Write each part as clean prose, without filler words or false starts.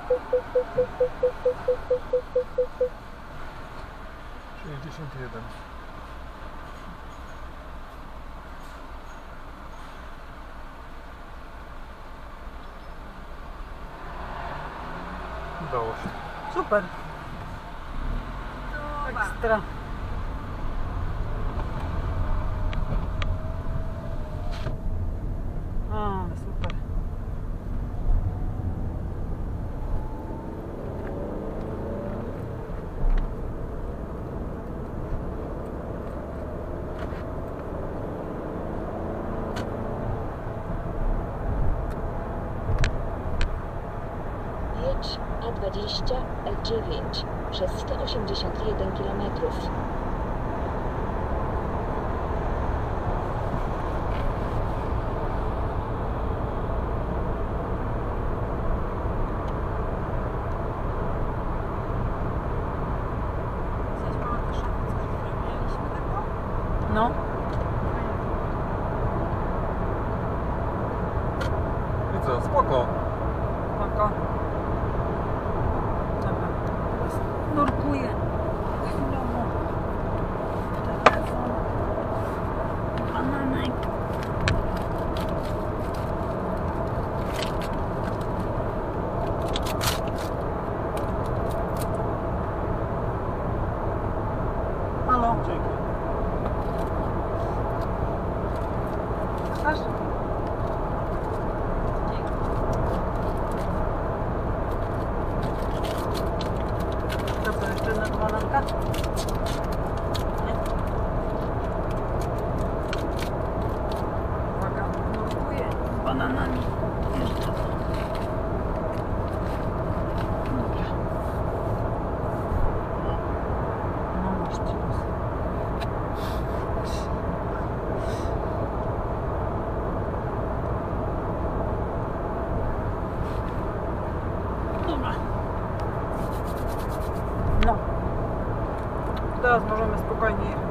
61. Udało się. Super. Ekstra. Ale super. Jedź A20, E9 przez 181 km. No. I co, spoko. Spoko. Dobra. Teraz nurkuję. Chwilowo. Telefon. Bananek. Halo. Dzięki. Masz? To co, jeszcze na bananka? Nie? Uwaga, nurkuję bananami. Jeszcze. Dobra. No masz teraz. Dobra. No. Teraz możemy spokojnie jechać.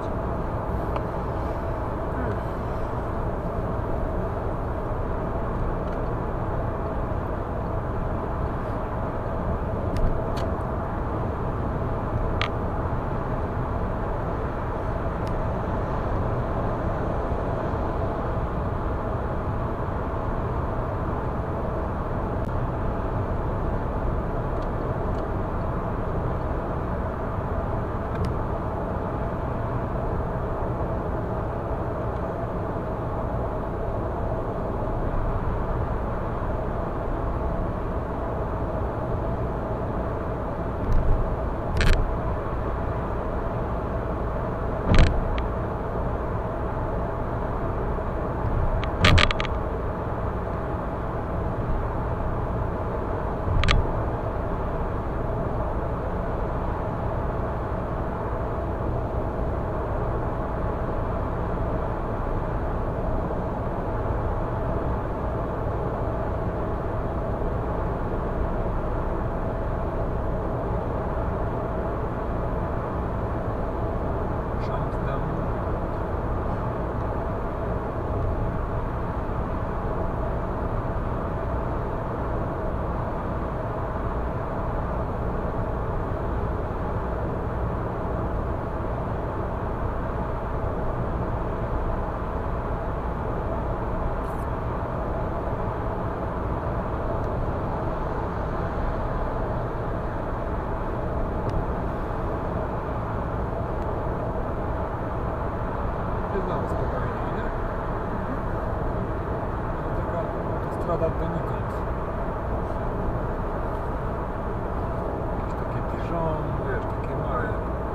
Znam spokojnie, nie? Taka autostrada donikąd. Jakieś takie Dijon, wiesz, takie małe.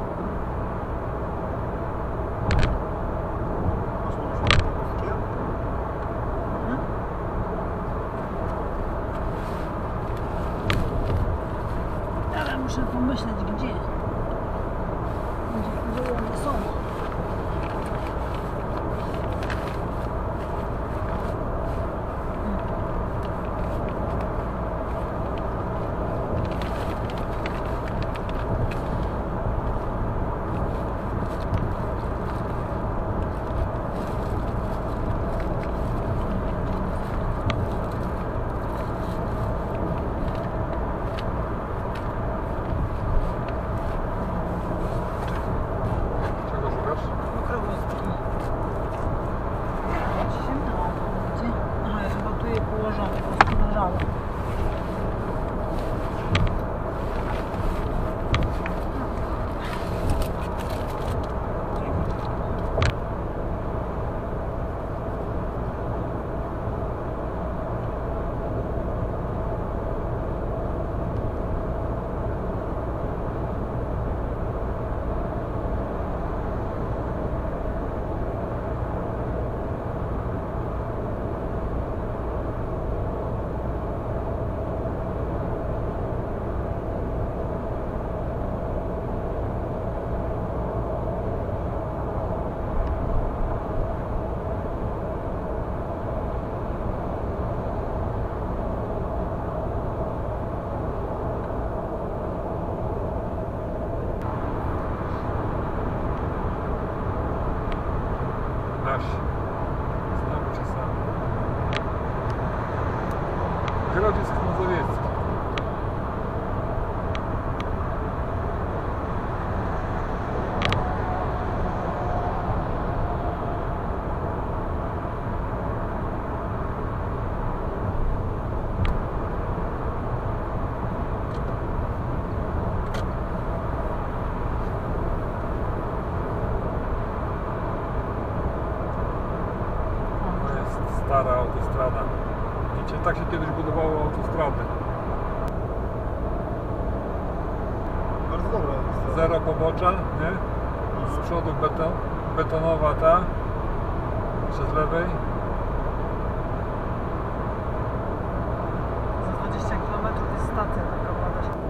Masz może polskie? Ale muszę pomyśleć gdzie. Gdzie one są. Grodzisk Mazowiecki. To jest stara autostrada. Widzicie, tak się kiedyś budowało autostrady. Bardzo dobra. Zero pobocza, nie? Z przodu betonowa ta, jeszcze z lewej. Za 20 km jest stacja taka ładna się.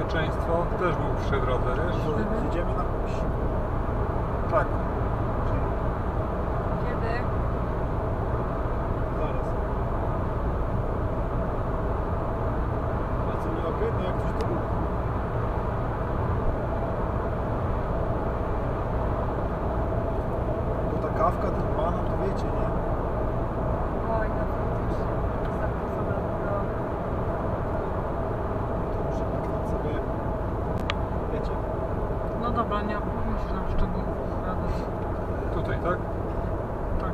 bezpieczeństwo też był przy drodze, wiesz? Że jedziemy na siłę. Tak. Kiedy? Zaraz. A co nie okej? No jak coś to było. Bo ta kawka, ten banan, to wiecie, nie? Oj, no faktycznie. Zapisane do... To muszę kliknąć sobie, wiecie. No dobra, nie musisz nam szczegółów opowiadać. Tutaj, tak? Tak.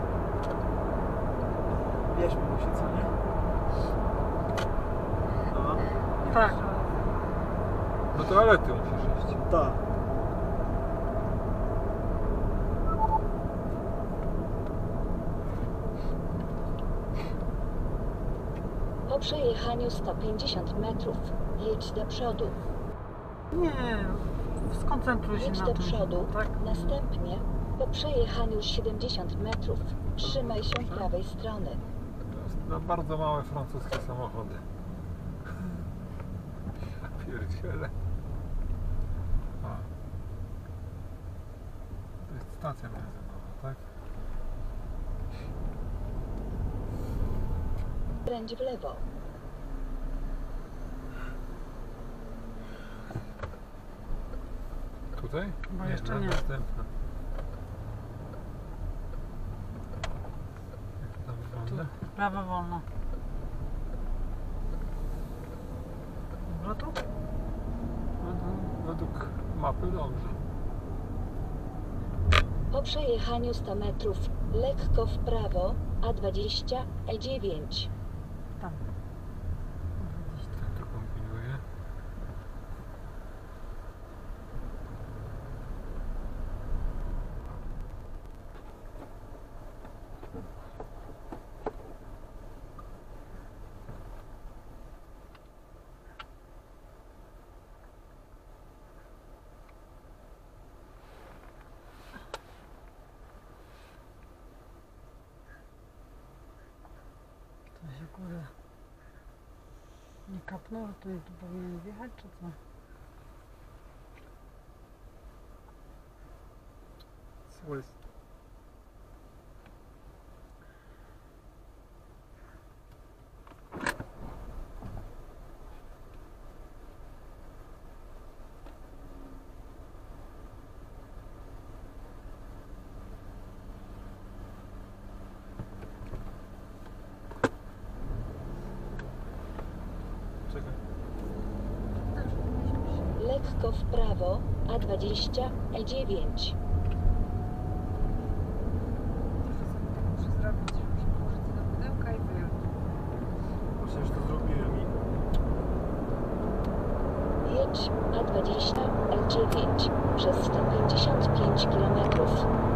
Wieźmy musi, co nie? No, Tak. Do toalety musisz iść. tak. Po przejechaniu 150 metrów jedź do przodu. Nie, skoncentruj się Jedź na do tym. przodu. Tak? Następnie po przejechaniu 70 metrów trzymaj się prawej strony. To jest na bardzo małe francuskie samochody. Ja pierdziele. A. To jest stacja benzynowa, tak? Kręć w lewo. Tutaj? Bo jeszcze na nie. następna. Jak to tam wygląda? Prawo wolno. Dobra tu? Według mapy dobrze. Po przejechaniu 100 metrów lekko w prawo A20 E9. Tam. Tak to kombinuję. To się kurde nie kapnął, że to tu powinien wjechać, czy co? Co jest? Czekaj. Lekko w prawo A20 E9. Muszę zrobić, muszę położyć do pudełka i wyjąć. Właśnie już to zrobiłem i... Jedź A20 E9 przez 155 km.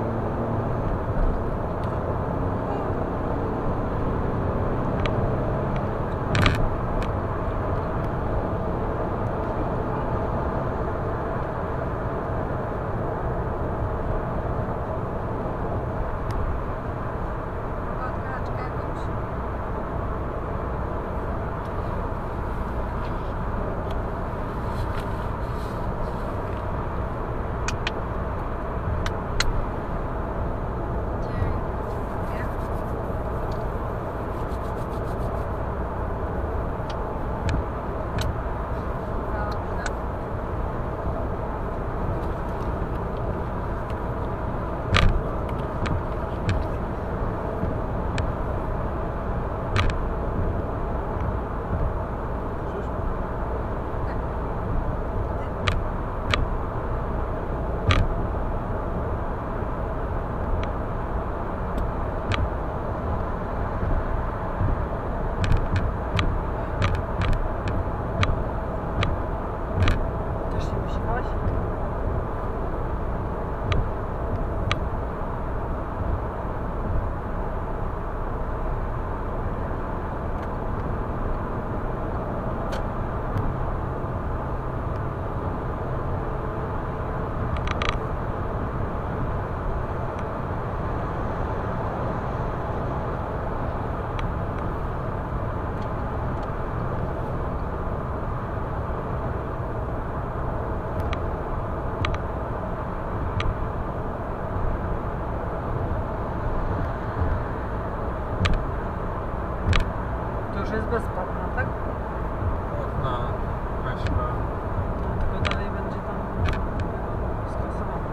Odgraczkę jakąś? A tak? Główna, myślę. No, tylko dalej będzie tam skasowane.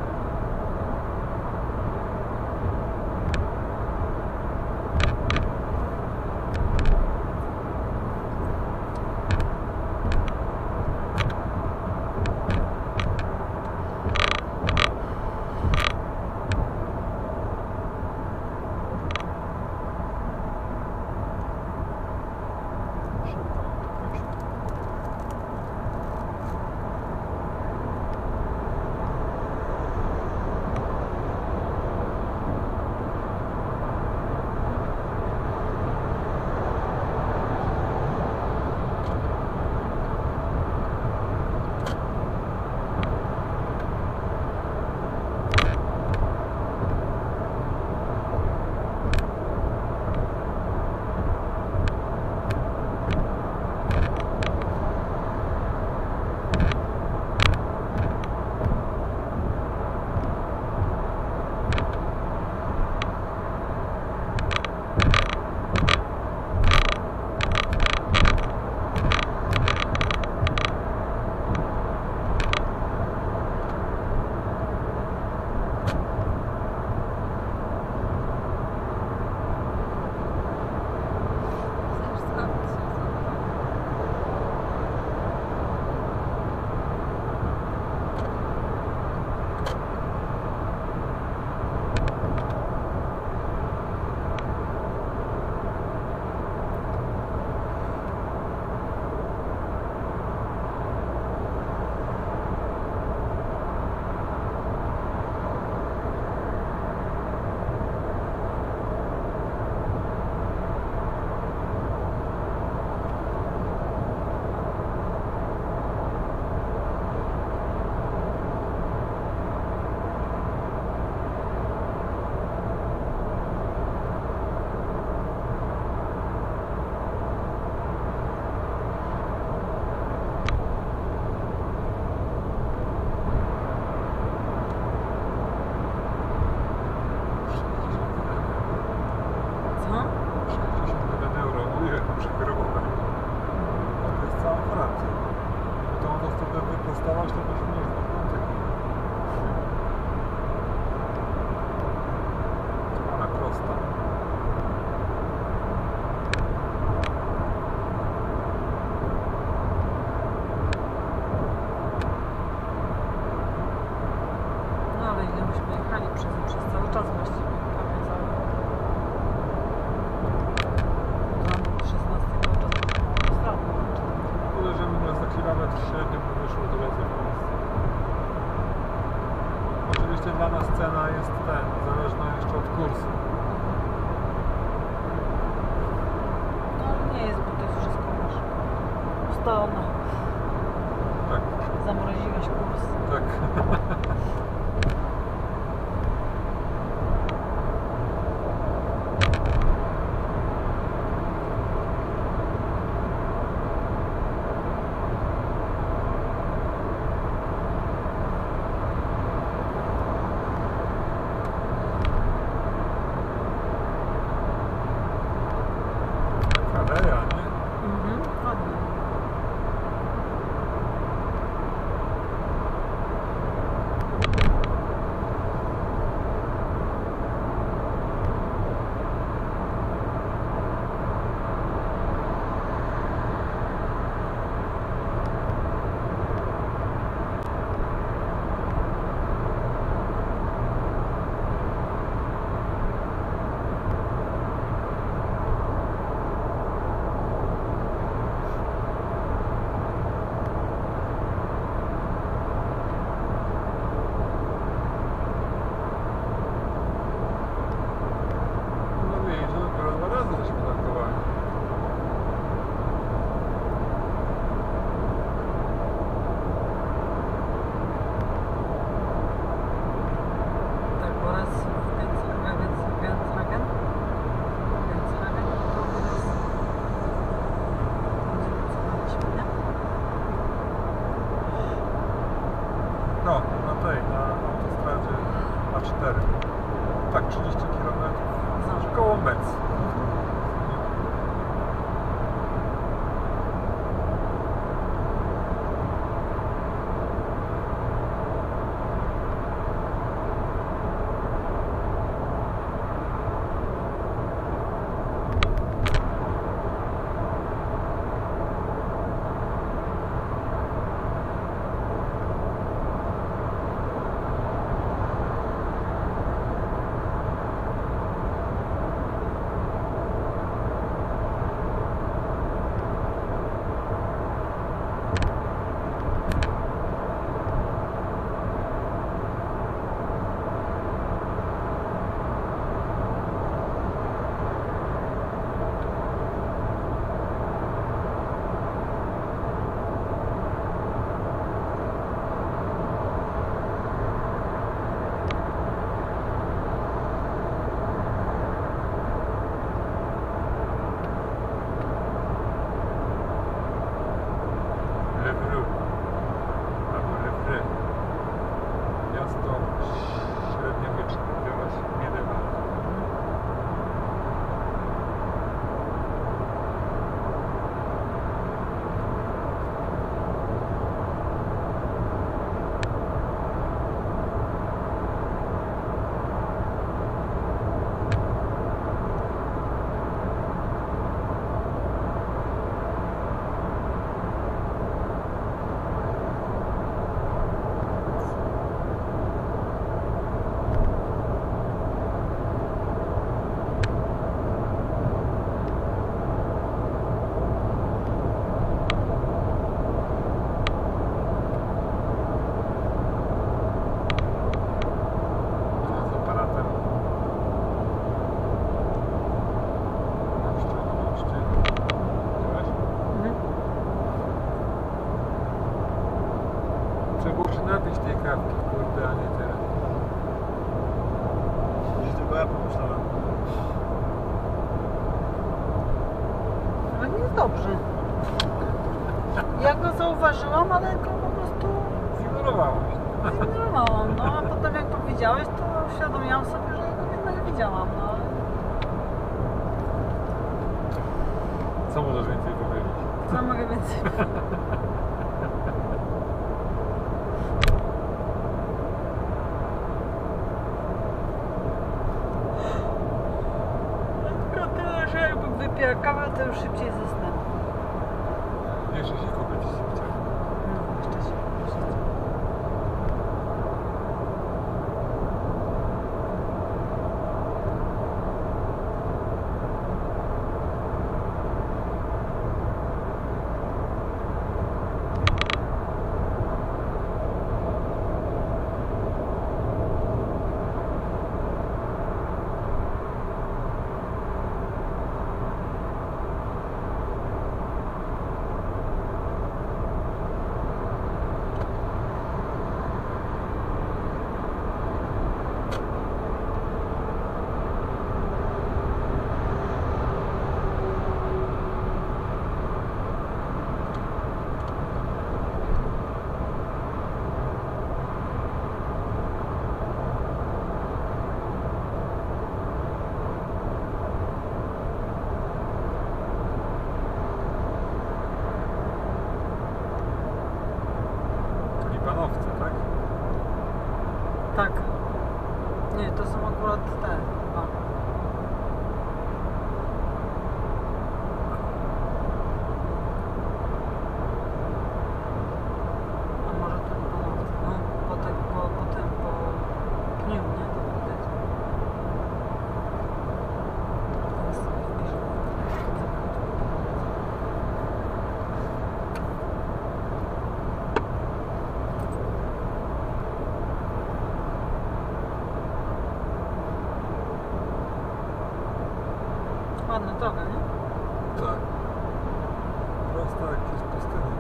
ustalone. Tak. Zamroziłeś kurs. Tak. Ładnie. napić tej kawki, kurde, a nie tyle. Gdzieś tylko ja pomyślałem. Ale nie jest dobrze. Ja go zauważyłam, ale go po prostu Zignorowałeś. zignorowałam. No a potem jak powiedziałeś, to uświadomiłam sobie, że ja go jednak widziałam. No ale Co możesz więcej powiedzieć? co mogę więcej tylko tyle, że jakbym wypiła kawę, to już szybciej zasnę. Jeszcze się kupić chciał. No, jeszcze się poprosić. Libanowce, tak? Tak. Nie, to są akurat te. A. A może to nie ponownie. No, po tym, po pniu, nie? To widać. Teraz sobie wpiszę. Ładna droga, nie? Tak. Prosto jak jest pustynia.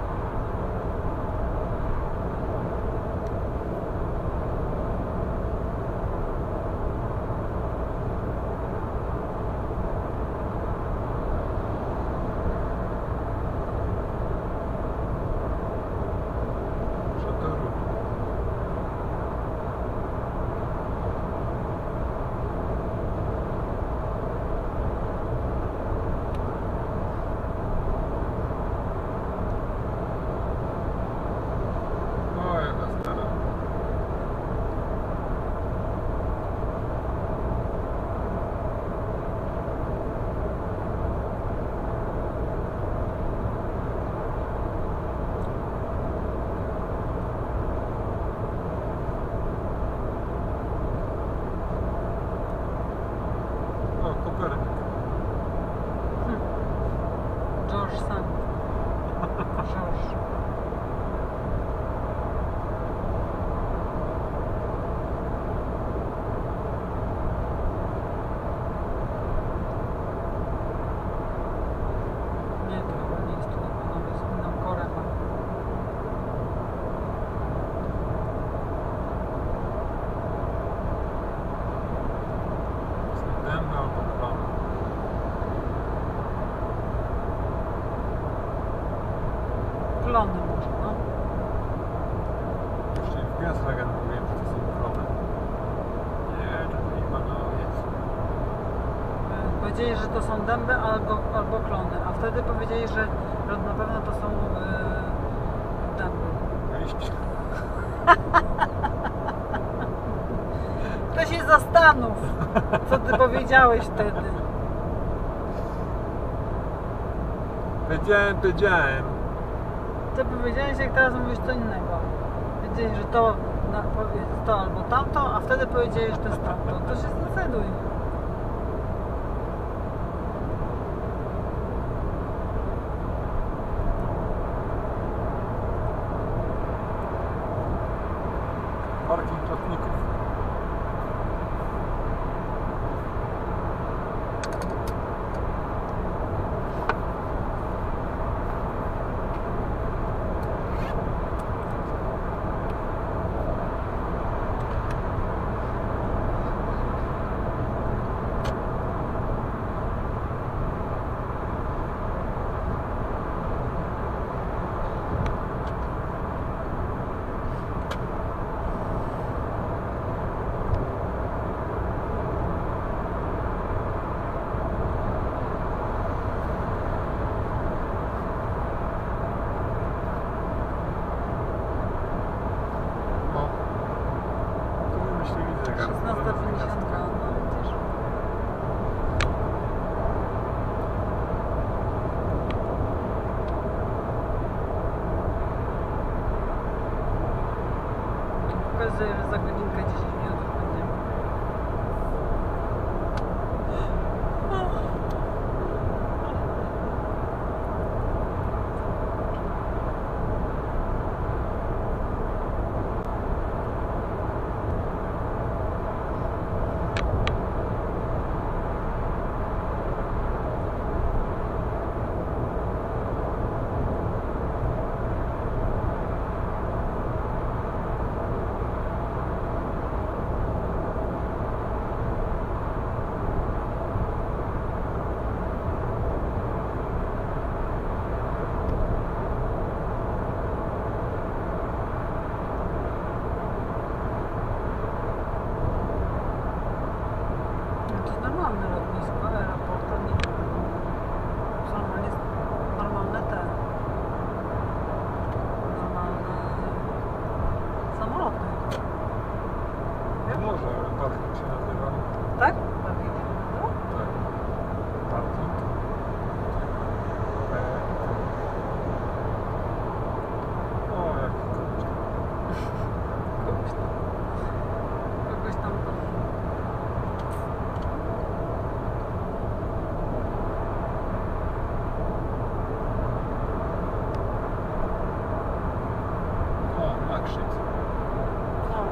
Szatoru. O, jaka stara. O, Kopernik. George Sand. George. Nie, to chyba nie jest tu na panowie z inną korę ma. Dęby albo klony. Klony może, no. Wcześniej w Genswagen mówiłem, że to są klony. Nie, to Libanowiec. Powiedzieli, że to są dęby albo klony, a wtedy powiedzieli, że na pewno to są dęby. Liść. To się zastanów, co ty powiedziałeś wtedy. Powiedziałem. Co powiedziałeś, jak teraz mówisz co innego. Powiedzieli, że to, to albo tamto, a wtedy powiedzieli, że to jest tamto. To się zdecyduj. Parking lotników. nadzieję, że za godzinkę 10 minut już będziemy. To jest normalne lotnisko, aeroport, to nie. To normalnie, normalne te. Normalne samoloty. Może parking się nazywa. Tak? Tak idziemy. No? Tak. Parking. O, jak kurczę. Kogoś tam to. O, Makrzyk. No.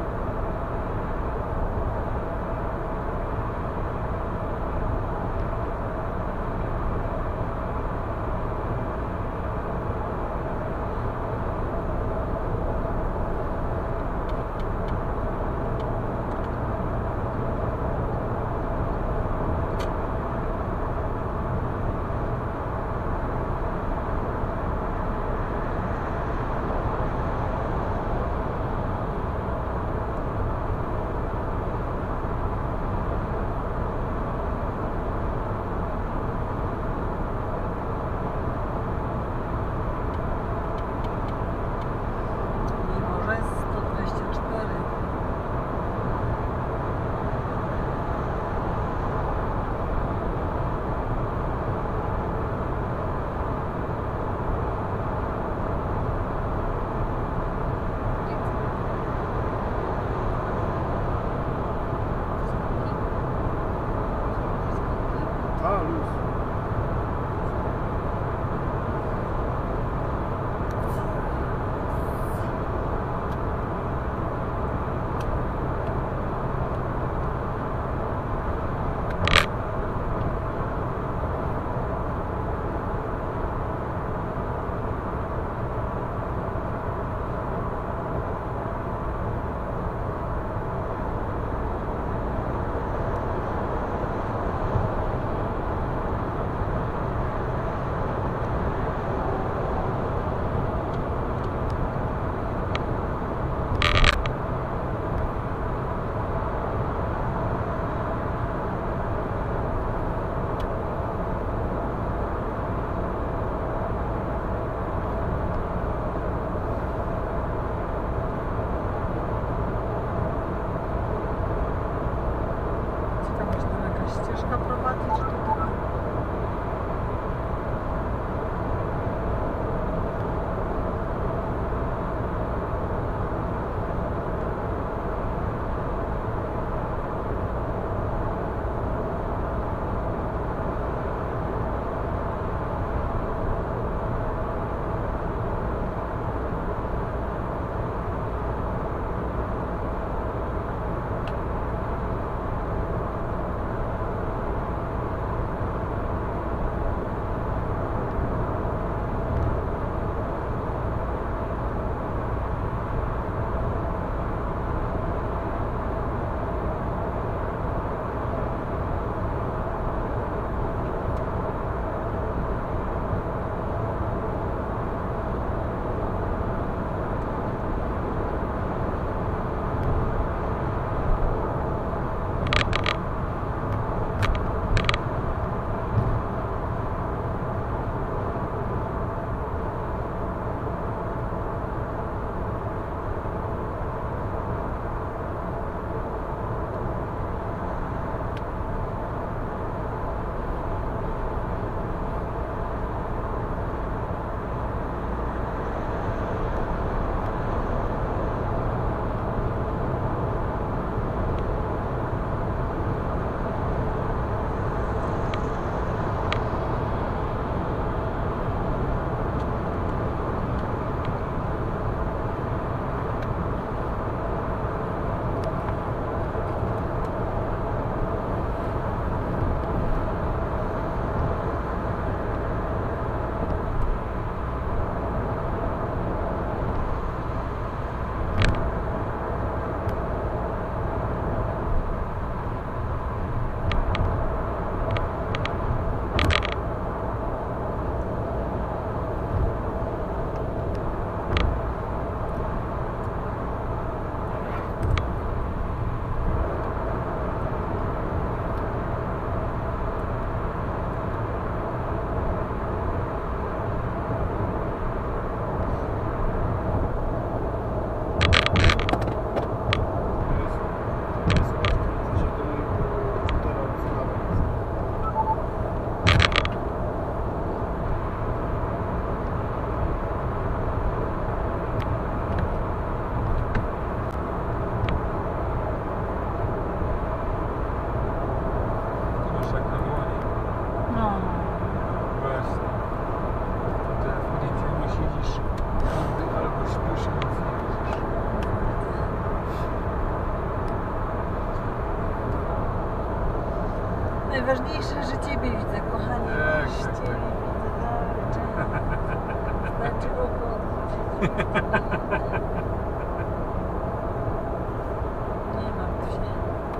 Nie martw się.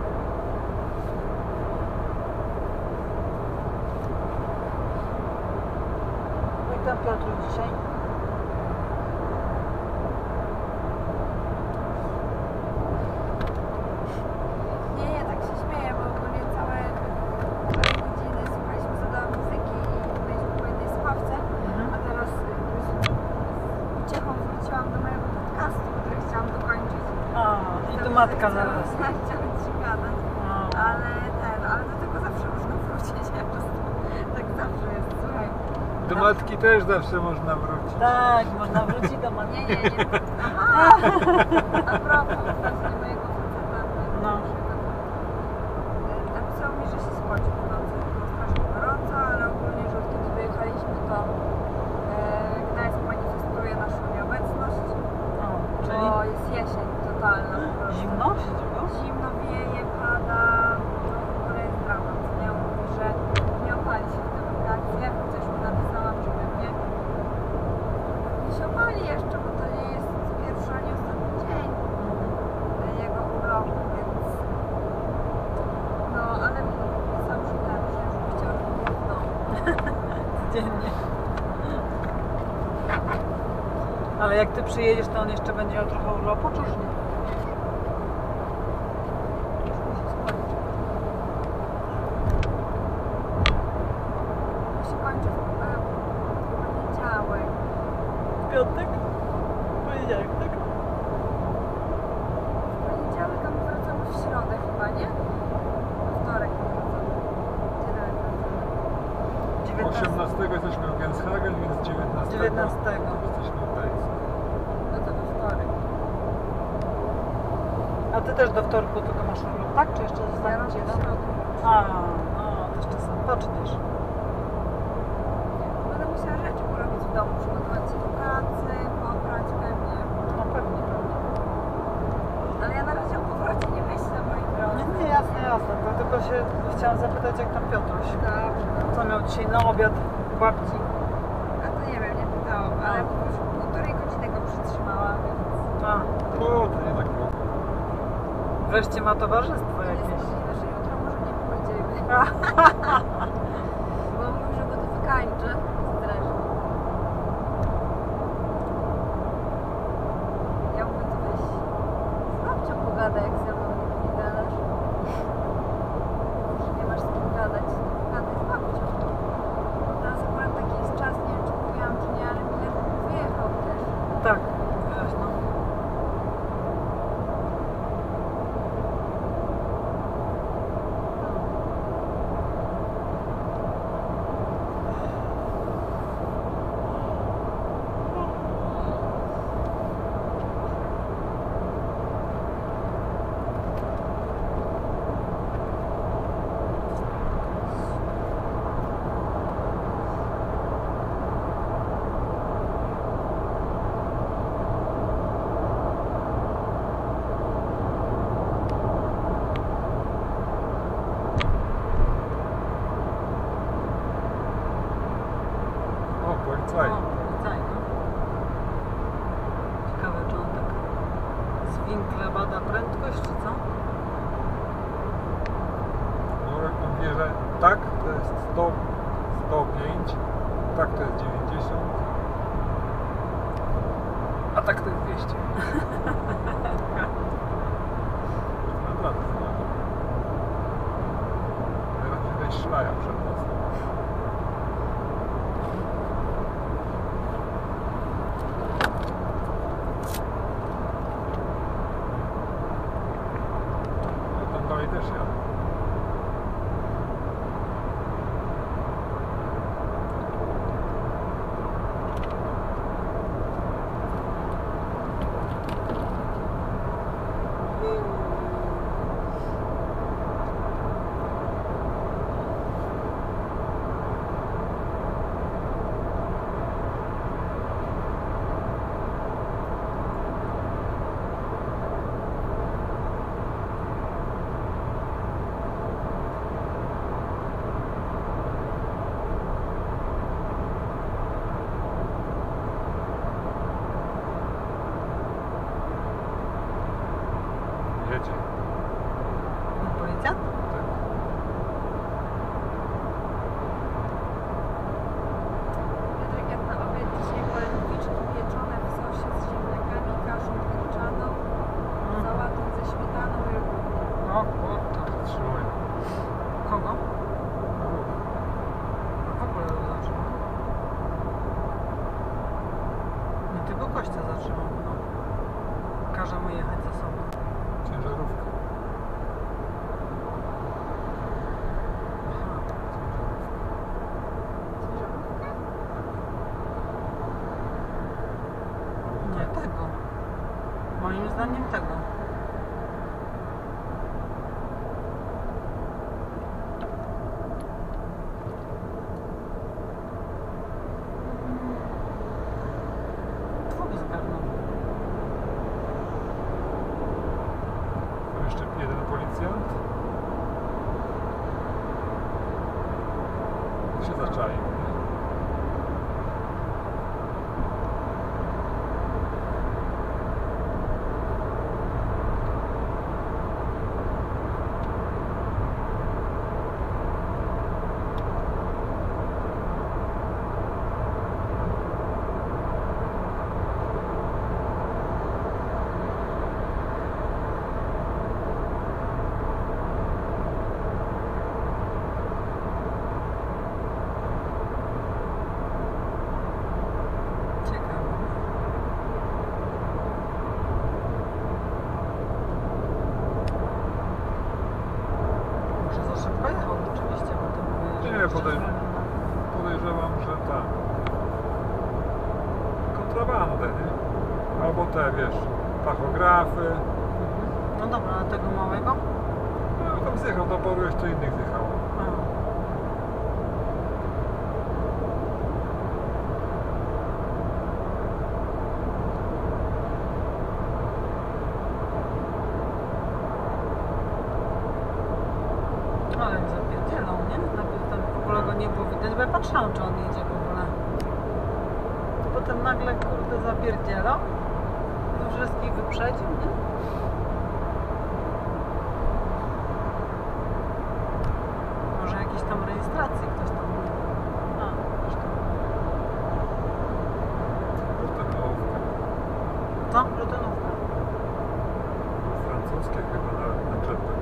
Jak tam Piotr dzisiaj? Nie, tak się śmieję, bo ogólnie całe godziny słuchaliśmy sobie muzyki i byliśmy po jednej słuchawce, a teraz uciechą wróciłam do mojego podcastu, który chciałam dokończyć. A, i tu matka zaraz. Chciałam ci gadać, ale do tego zawsze można wrócić, ja po prostu tak zawsze jest, słuchaj. Do matki też zawsze można wrócić. Tak, można wrócić do matki. Nie. Aha! A propos właśnie mojego faceta. No. Napisał mi, że się spocił w nocy. Było strasznie gorąco, ale ogólnie, że od kiedy wyjechaliśmy, to Gdańsk manifestuje naszą nieobecność. O, czyli Bo jest jesień totalna po prostu. zimno się dzieje? Zimno wieje, pada, no w ogóle jest dramat. Ja mówi, że nie opali się w te wakacje, chociaż mu napisałam, żeby nie się opali jeszcze, bo to nie jest pierwszy ani ostatni dzień jego urlopu, więc no, ale sam się że już chciał, żeby był w domu. Dziennie. Ale jak ty przyjedziesz, to on jeszcze będzie miał trochę urlopu, czy już nie? Już musi skończyć. To się kończy w poniedziałek. W piątek? Poniedziałek, tak? W poniedziałek, a my wracamy w środę chyba, nie? We wtorek wracamy. Kiedy my wracamy? 18 jesteśmy w Genshagen, więc 19 19. jesteśmy w Gdańsku. No to we wtorek. A ty też do wtorku tylko masz urlop, tak? Czy jeszcze Ja zostanie mam ci w jeden? środę. A, no, to jeszcze sam poczniesz. Będę musiała rzeczy porobić w domu, przygotować się do pracy, poprać pewnie. No pewnie, pewnie. Ale ja na razie o powrocie nie myślę, moi drodzy. Nie, jasne, jasne. To tylko się chciałam zapytać, jak tam Piotruś. Dobrze. Co miał dzisiaj na obiad u babci? A to nie wiem, nie pytałam, ale już 1,5 godziny go przytrzymała, więc A, O, to nie tak było. wreszcie ma towarzystwo jest jakieś. możliwe, że jutro może nie pójdziemy. Bo mówił, że go to wykańczy strasznie. Ja mówię, to weź z babcią pogadaj, jak ze mną nie gadasz. Że nie masz z kim gadać, to pogadaj z babcią. Bo teraz akurat taki jest czas, nie wiem czy mówiłam czy nie, ale Miller wyjechał też. Tak, mówiłaś, no. O, policaj. O, policajny. Ciekawe, czy on tak z winkla bada prędkość, czy co? No, jak on wie, że tak to jest 100, 105, tak to jest 90, a tak to jest 200. Naprawdę, no. Teraz widać szlaja przed mostem. No tam dalej też jadę. Kościa zatrzymał. No. Każe mu jechać za sobą. Ciężarówka. Aha. Nie tego. Moim zdaniem tego. Dwóch zgarnął. Tam jeszcze jeden policjant. Się zaczaił, nie? Ciekawe. Może za szybko jechał rzeczywiście, bo to mówię, że Nie, jeszcze podej- zwolnił. Podejrzewam, że tak. Kontrabandę, nie? Albo te, wiesz, tachografy. No dobra, a tego małego? No tam zjechał do boru, jeszcze innych zjechało. A. Ale mi zapierdzielał, nie? Najpierw tam w ogóle go nie było widać, bo ja patrzyłam, czy on jedzie w ogóle. Potem nagle, kurde, zapierdzielał. No wszystkich wyprzedził, nie? Może jakiejś tam rejestracji ktoś tam nie wiem. A, zresztą. Rutenówka. No, rutenówka. Francuskie chyba na czepę.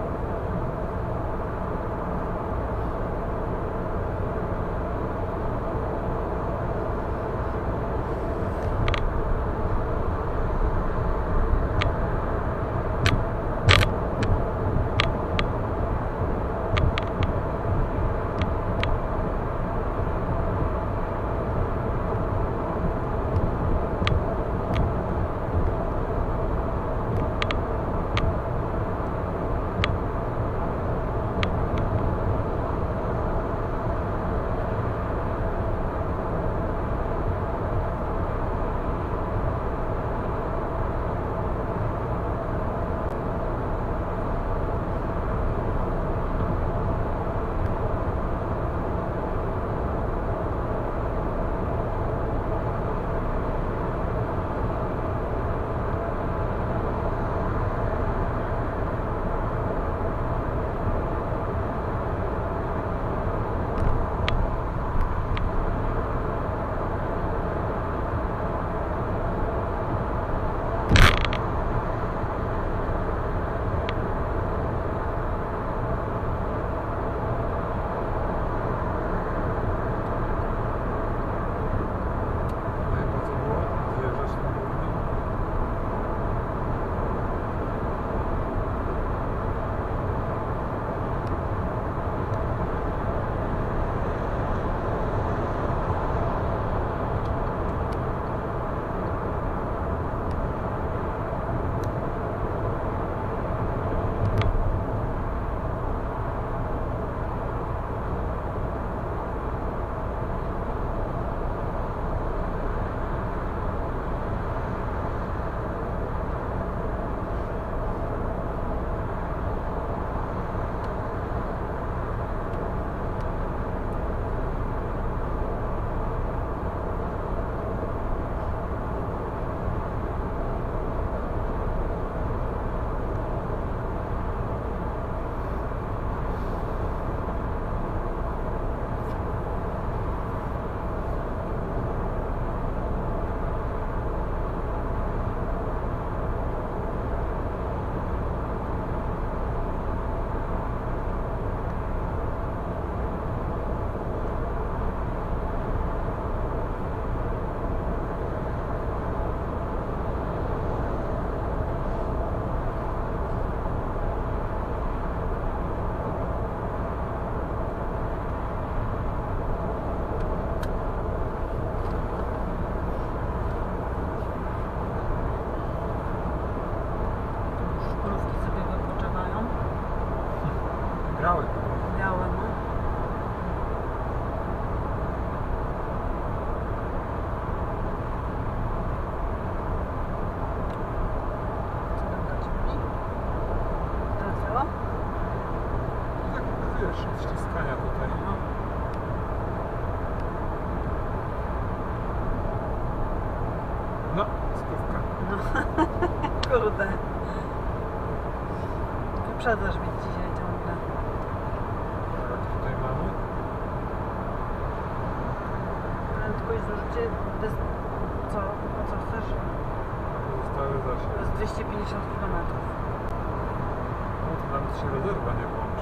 No, stówka. No, kurde. Wyprzedzasz mnie dzisiaj ciągle. Jak tutaj mamy? Prędkość zużycie, co? A co chcesz? Pozostały To zasięg. jest 250 km. No to nawet się rezerwa nie włączy.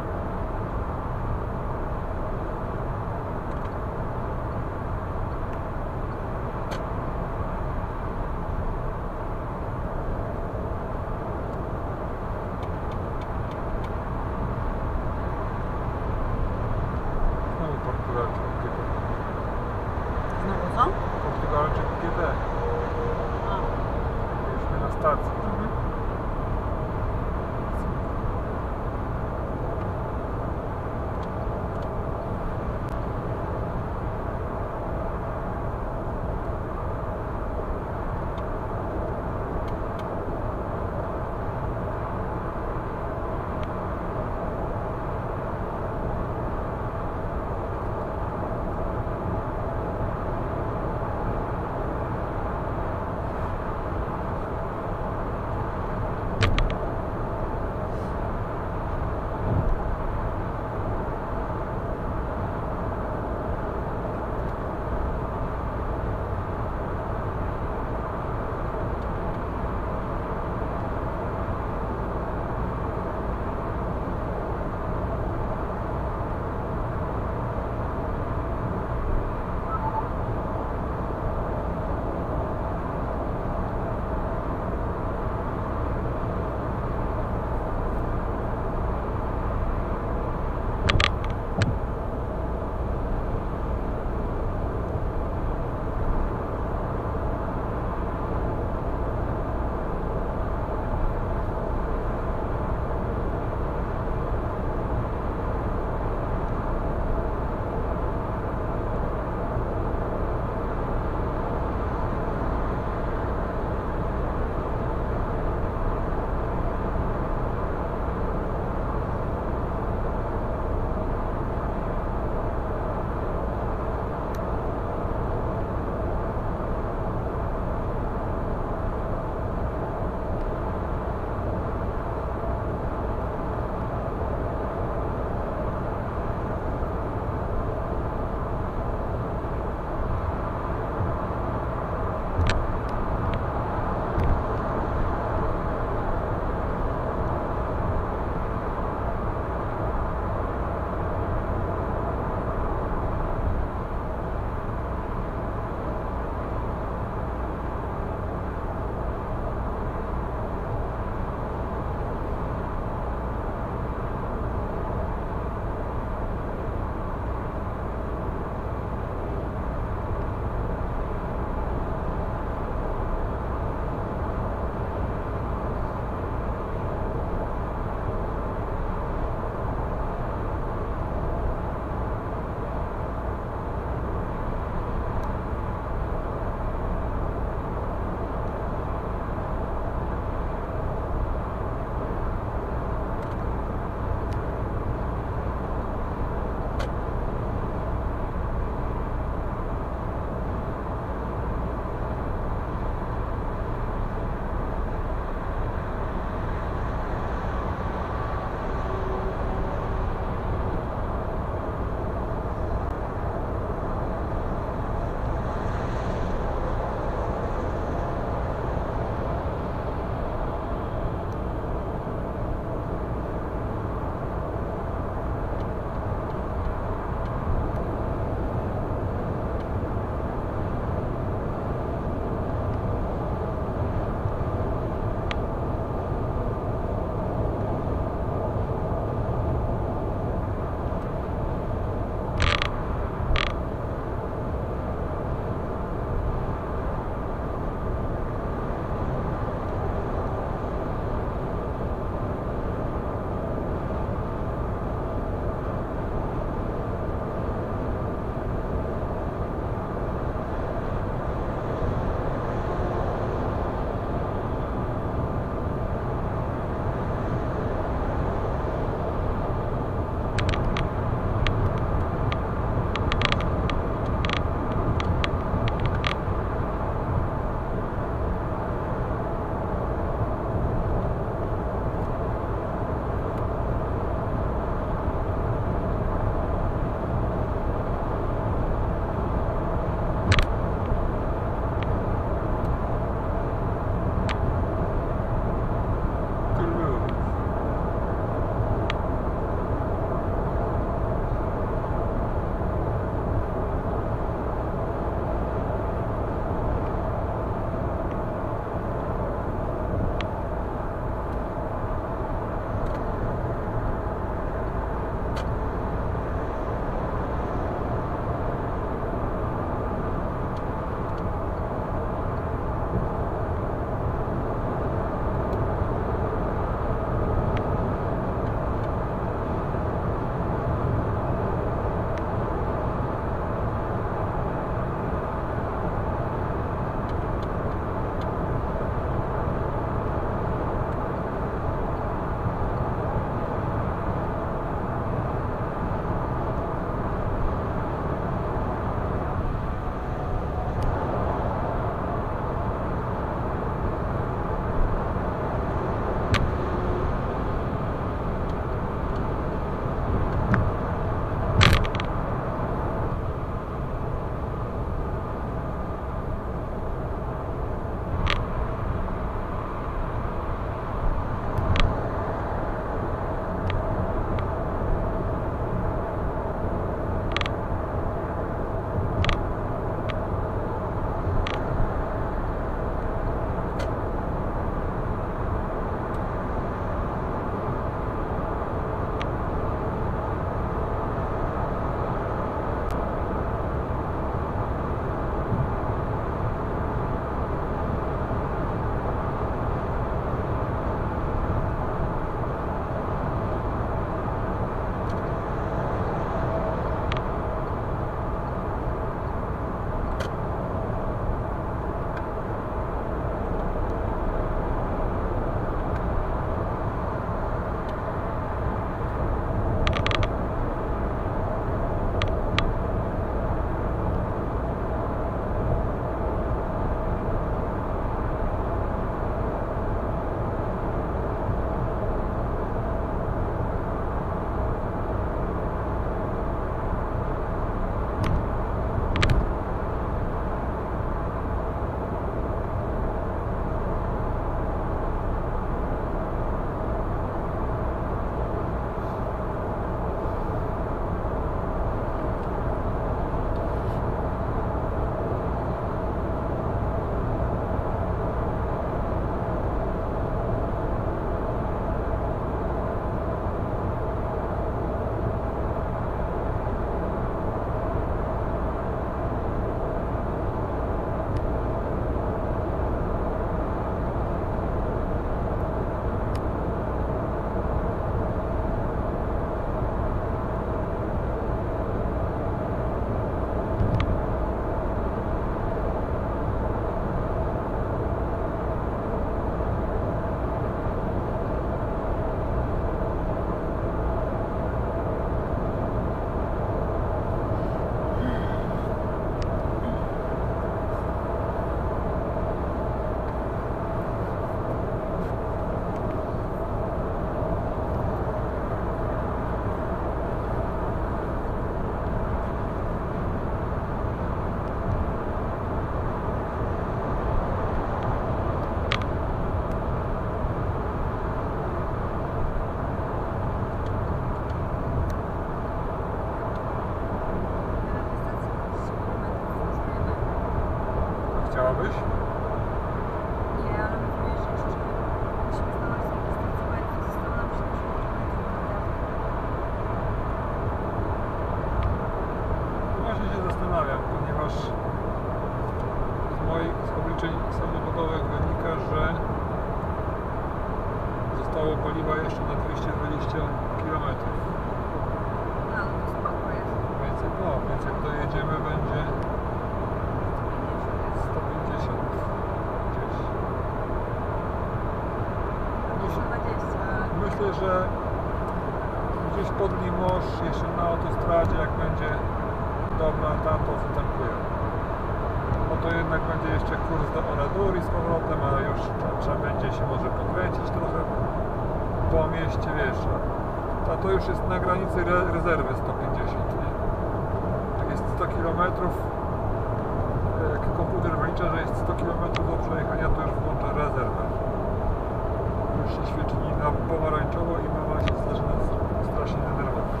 gdzieś pod Limoges, jeszcze na autostradzie, jak będzie dobra, tam to zatankuję. No to jednak będzie jeszcze kurs do Oradouri z powrotem, a już trzeba będzie się może pokręcić trochę po mieście, wiesz. A to już jest na granicy rezerwy 150, nie? Jak jest 100 km, jak komputer wylicza, że jest 100 km do przejechania, to już włącza rezerwę. Już się świeci na pomarańczowo i mama się zaczyna strasznie denerwować.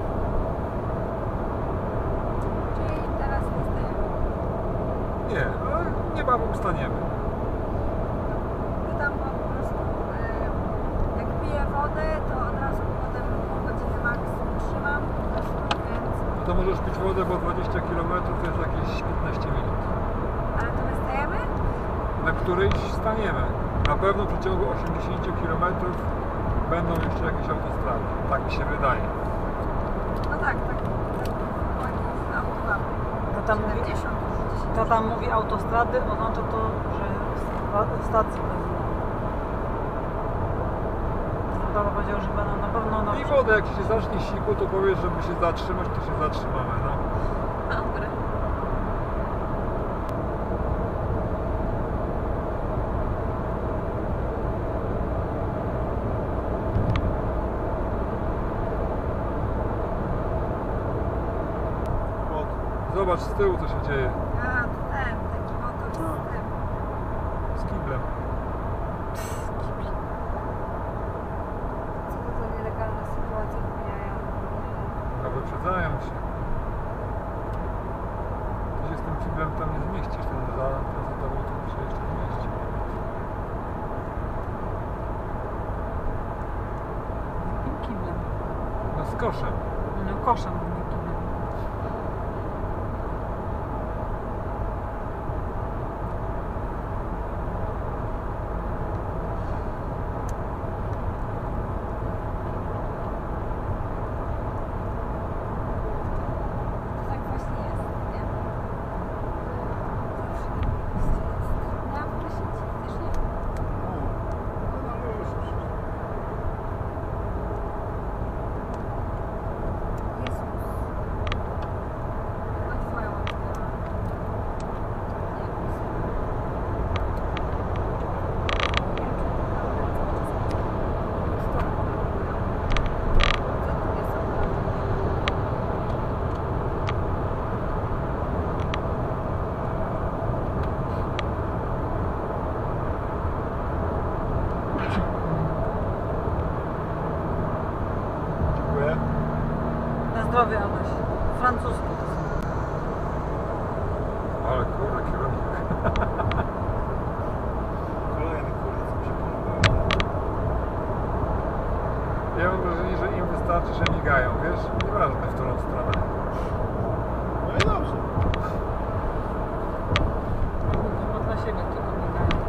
Czyli teraz nie stajemy. Nie, ale niebawem staniemy. Pytam, bo po prostu jak piję wodę, to od razu potem pół godziny max trzymam po prostu, więc... No to możesz pić wodę, bo 20 km to jest jakieś 15 minut. Ale to my stajemy? Na którejś staniemy. Na pewno w przeciągu 80 km będą jeszcze jakieś autostrady. Tak mi się wydaje. No tak, dokładnie z autobahn. Tata mówi, 70. tata mówi autostrady, oznacza to, że stacji benzynowej. Tata powiedział, że będą na pewno na... I wodę, jak się zacznie siku, to powiesz, żeby się zatrzymać, to się zatrzymamy. No. Dobre. Zobacz z tyłu, co się dzieje. A, to taki motor z tym. Z kiblem. Co to za nielegalna sytuacja wmijają? A wyprzedzają się. Ty się z tym kiblem tam nie zmieścisz, ten za tobą to się jeszcze zmieści. Jakim kiblem? No z koszem. No koszem, nie kiblem. To tak właśnie jest, nie? Zawsze tak po prostu jest. Miałam wcześniej, też nie? No już. Jezus. Chyba twoją odbierałam. Nie, pisy. Nie wiem, czy to prawda, co to jest. Stop powołują. Co tu jest obrony? Dziękuję. Na zdrowie, Adaś. Francuskie to są. Ale kurde, kierownik. Kolejny kurde, co mi się podobało. Ja mam wrażenie, że im wystarczy, że migają, wiesz? Nieważne w którą stronę. No i dobrze. Chyba dla siebie tylko migają.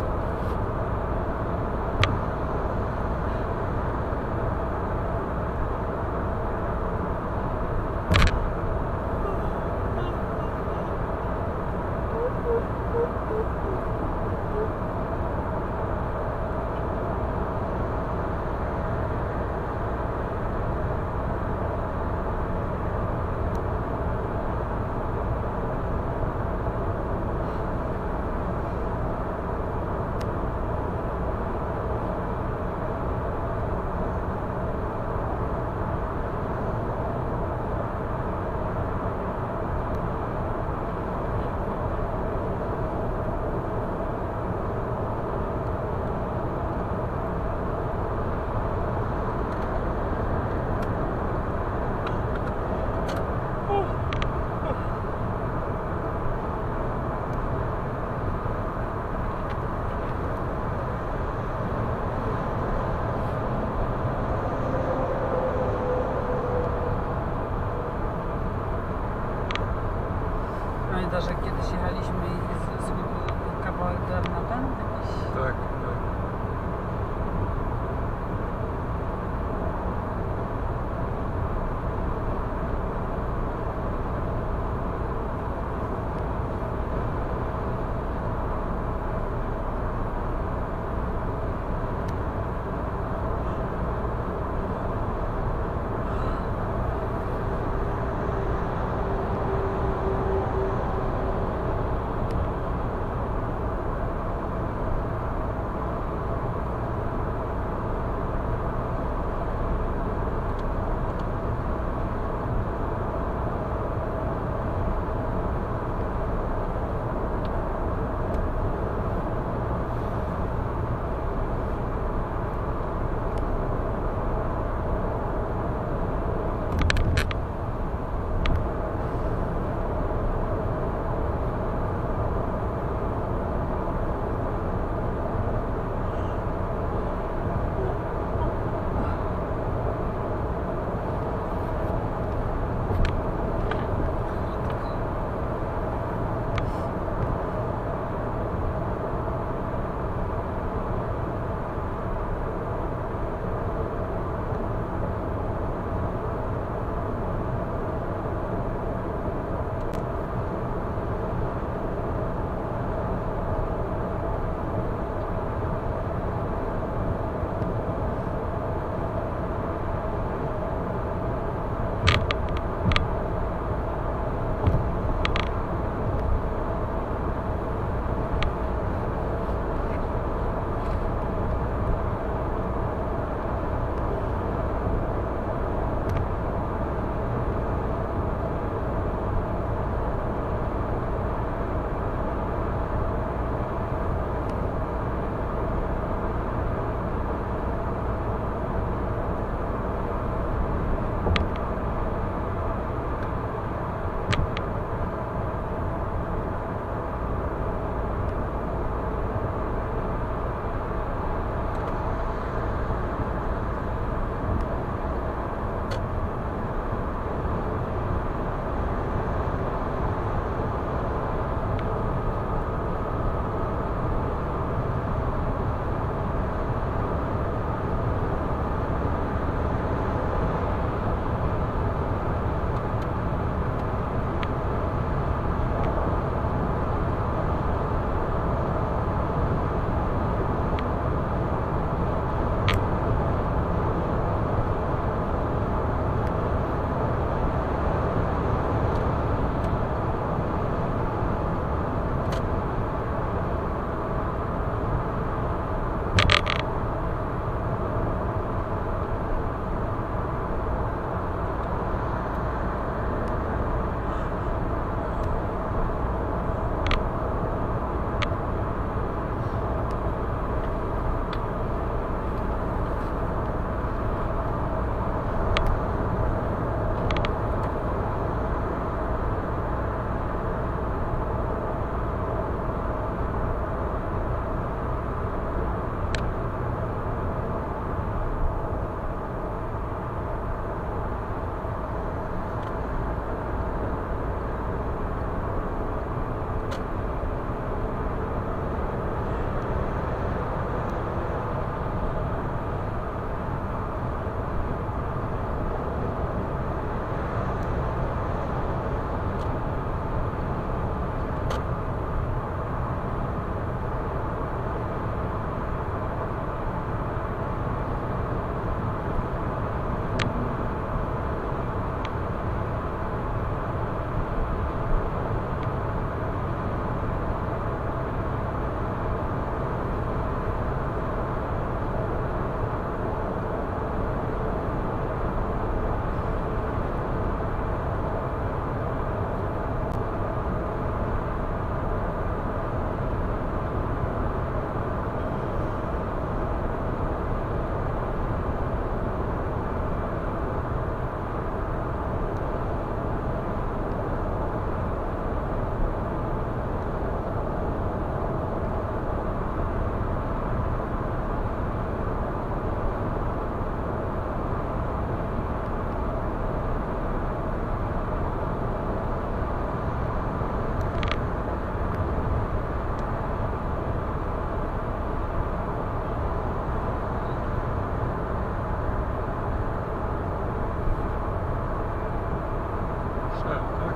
Shell, tak?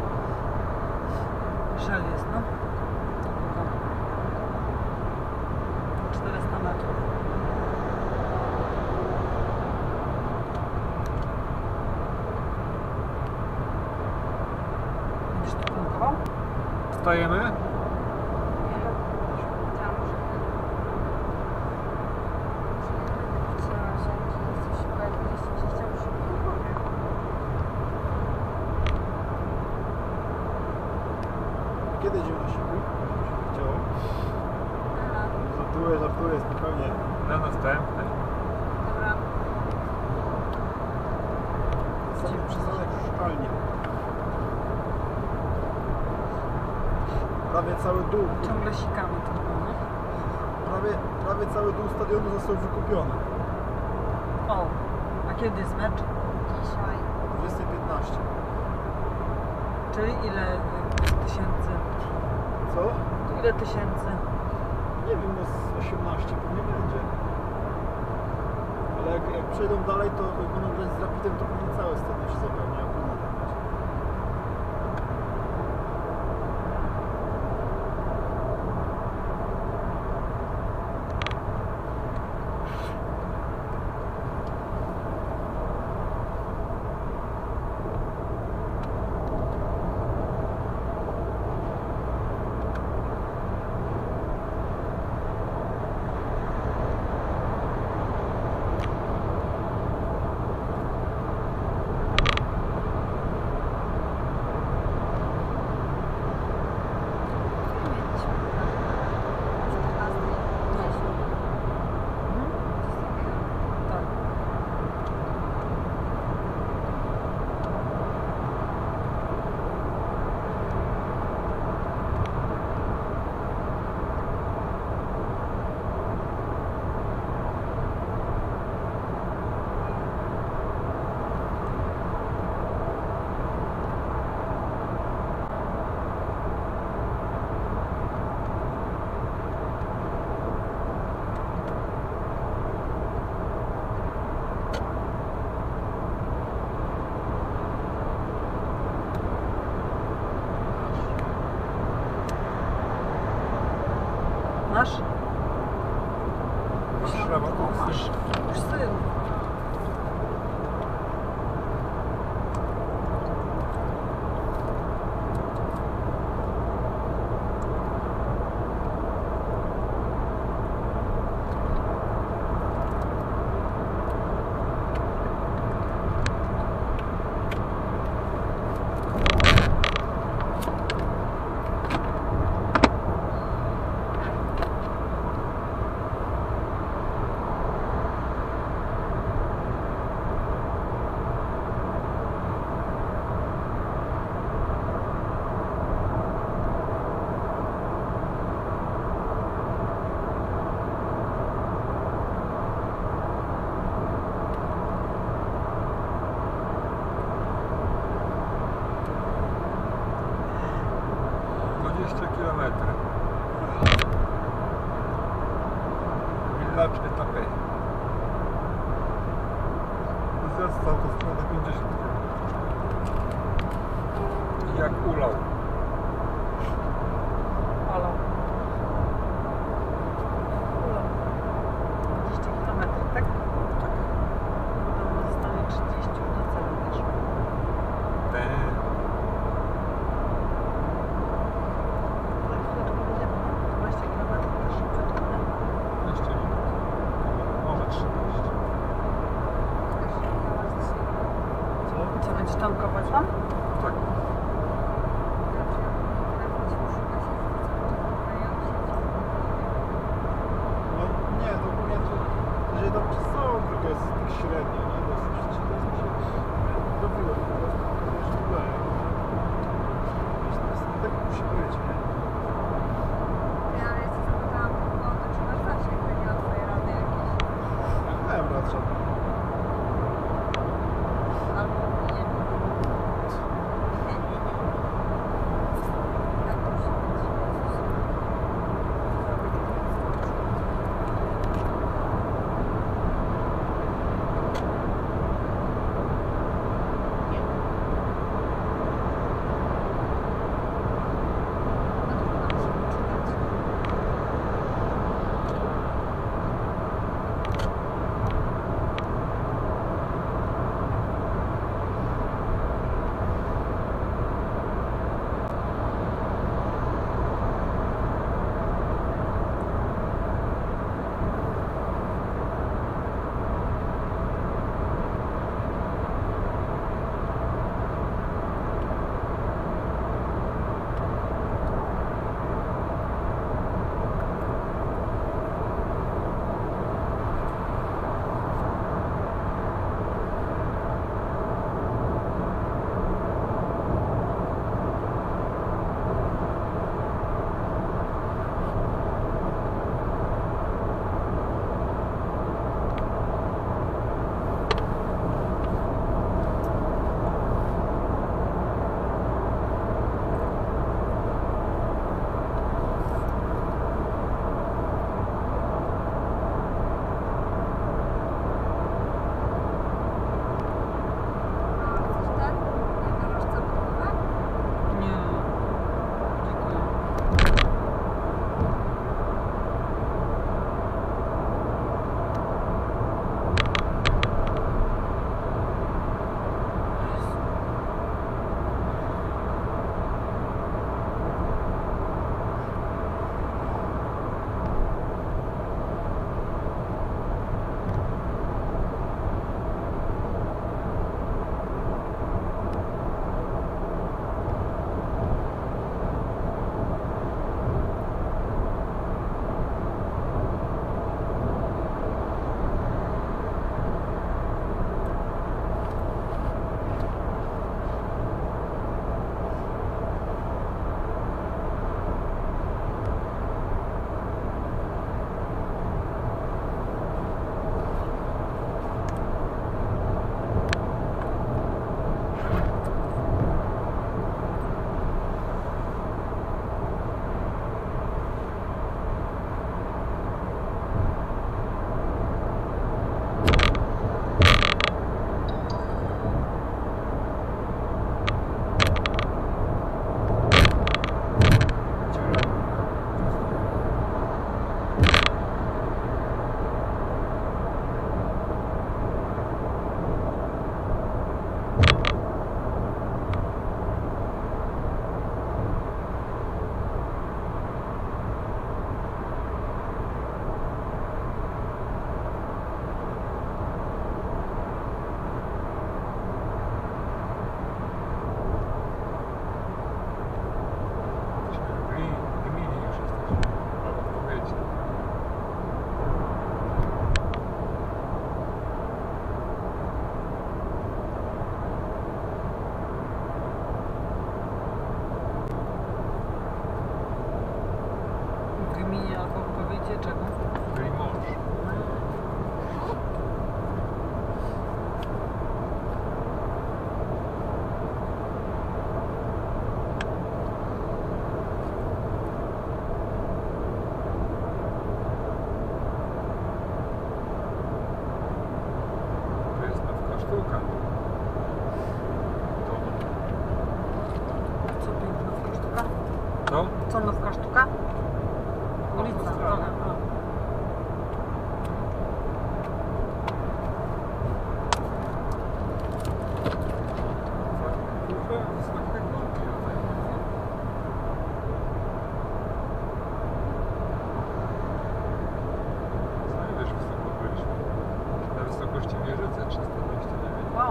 Shell jest, no. 400 metrów. Będziesz tu tankował? Stajemy? Nie. Tam muszę. Chciała się, że coś szybko, jak gdzieś się chciał szybko, nie mogę. Kiedy idziemy na siku? Chciało. Żartuję, spokojnie. Na następny. Dobra. Sami przystanek szkalnie. Prawie cały dół, Ciągle sikamy tylko, no. prawie cały dół stadionu został wykupiony. O, a kiedy jest mecz? Dzisiaj. 20:15. Czyli ile tysięcy? Co? Ile tysięcy? Nie wiem, no z 18 pewnie będzie. Ale jak przejdą dalej, to jak będą grać z Rapidem, to pewnie całe stadion się zapełni. Jak będą tak grać. Tak. Masz? Potrzeba Masz. Już syn. Village etapy. Zjazd z autostrady 50 km. Jak ulał. Halo. 20 km, tak? Tak. Wiadomo, zostanie 30 do celu też. Za chwileczkę będziemy, nie? 20 km też szybciutko, nie? 20 minut. Może 30. Co, będziesz tankować tam? Tak. No nie, to ogólnie to, że tam przez całą drogę jest tak średnio, nie? Dosyć to jest mi się robiło, po prostu wiesz, w ogóle, tak musi być, nie? Ja miałem rad żadnych. sztuka. Co piękna sztuka? No? Co nowka sztuka? Ulica, Autostrada. droga. Wysokie górki tutaj. Sami wiesz, wysoko byliśmy. Na wysokości Wieżycy 329. Wow.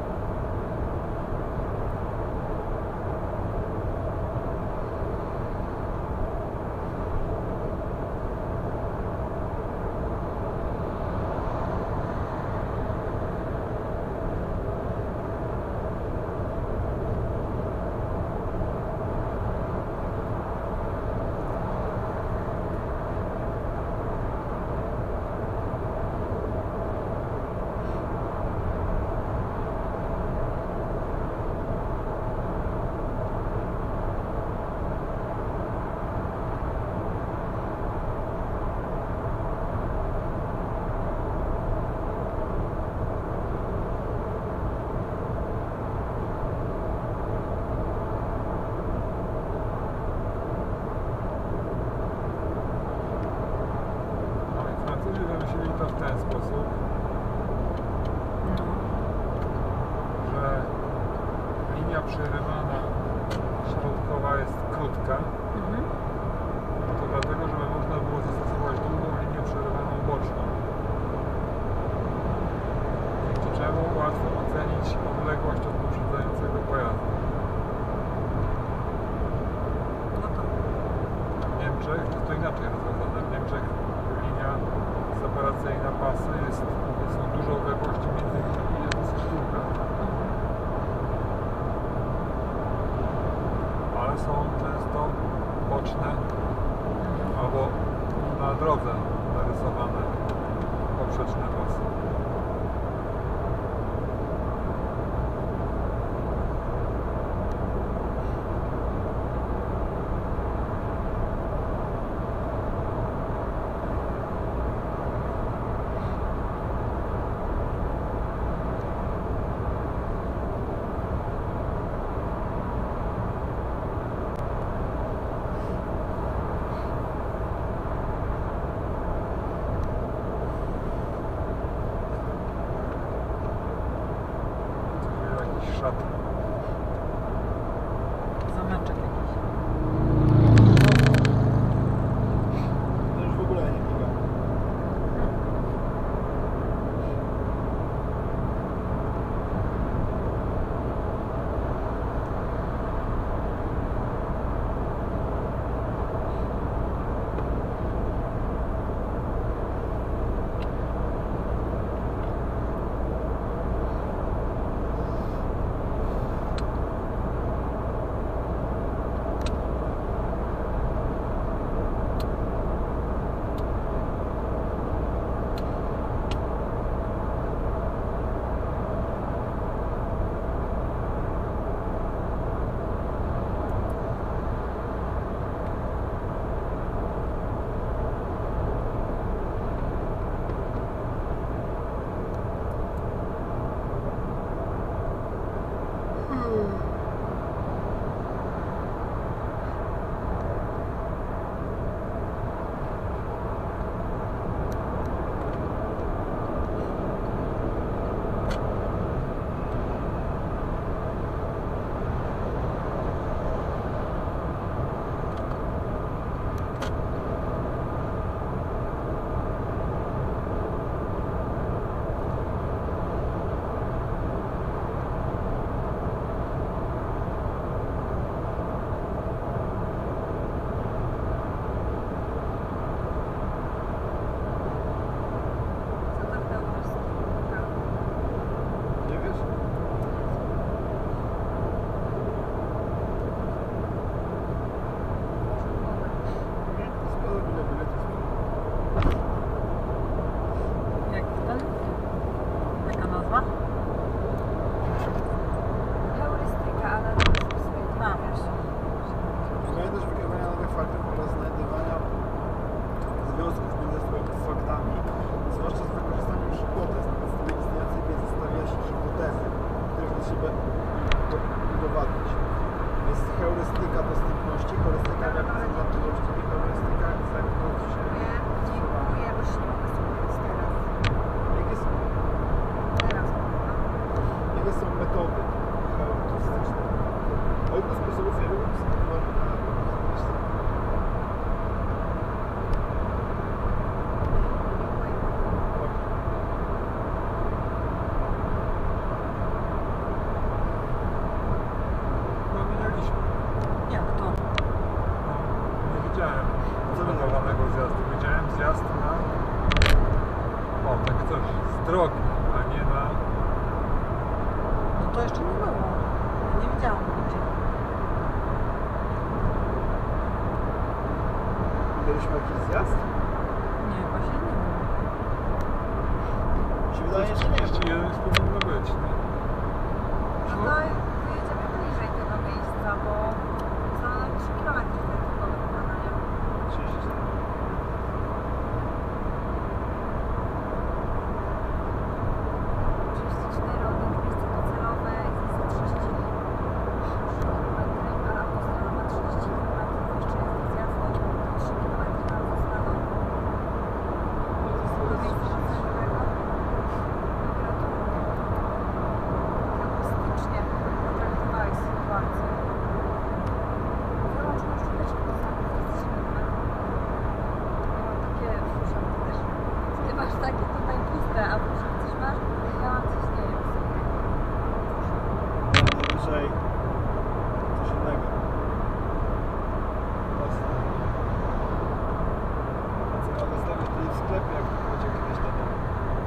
No i Francuzi wymyślili to w ten sposób, że linia przerywana środkowa jest krótka. To dlatego, żeby można było zastosować długą linię przerywaną boczną. Dzięki czemu łatwo ocenić odległość od poprzedzającego pojazdu. No to. W Niemczech jest to inaczej rozwiązane. W Niemczech linia separacyjna pasy są duże odległości między nimi i jest dosyć długa. Ale są często boczne albo na drodze narysowane poprzeczne pasy. Jakiś szat. Zameczek jakiś. To już w ogóle nie miga. sportowy, charakterystyczny. Одну sposobów ja lubię spróbować No minęliśmy. Jak to? No, nie widziałem zaplanowanego zjazdu. Widziałem zjazd na... O, tak coś z drogi, a nie na... No to jeszcze nie było. Ja nie widziałam nigdzie. Mieliśmy jakiś zjazd? Nie, właśnie nie było. Mi się wydaje, że nie. 31 już powinno być, nie? No to jedziemy bliżej tego miejsca, bo są nam 3 km do wykonania. 34. Miejsce docelowe jest za 30 km, a autostrada ma 30 km, jeszcze jest zjazd, to 3 km na autostradą. Do miejsca docelowego. Dobra, to realistycznie potraktowałeś sytuację. Wyłącz już czubeczkę do zamknięcia. Ja mam takie, że też ty masz takie tutaj puste, a ty coś masz? Ja mam coś, nie wiem sobie. Najwyżej coś innego. Mocno. Ciekawe zdanie tutaj w sklepie, jak będzie kiedyś do domu.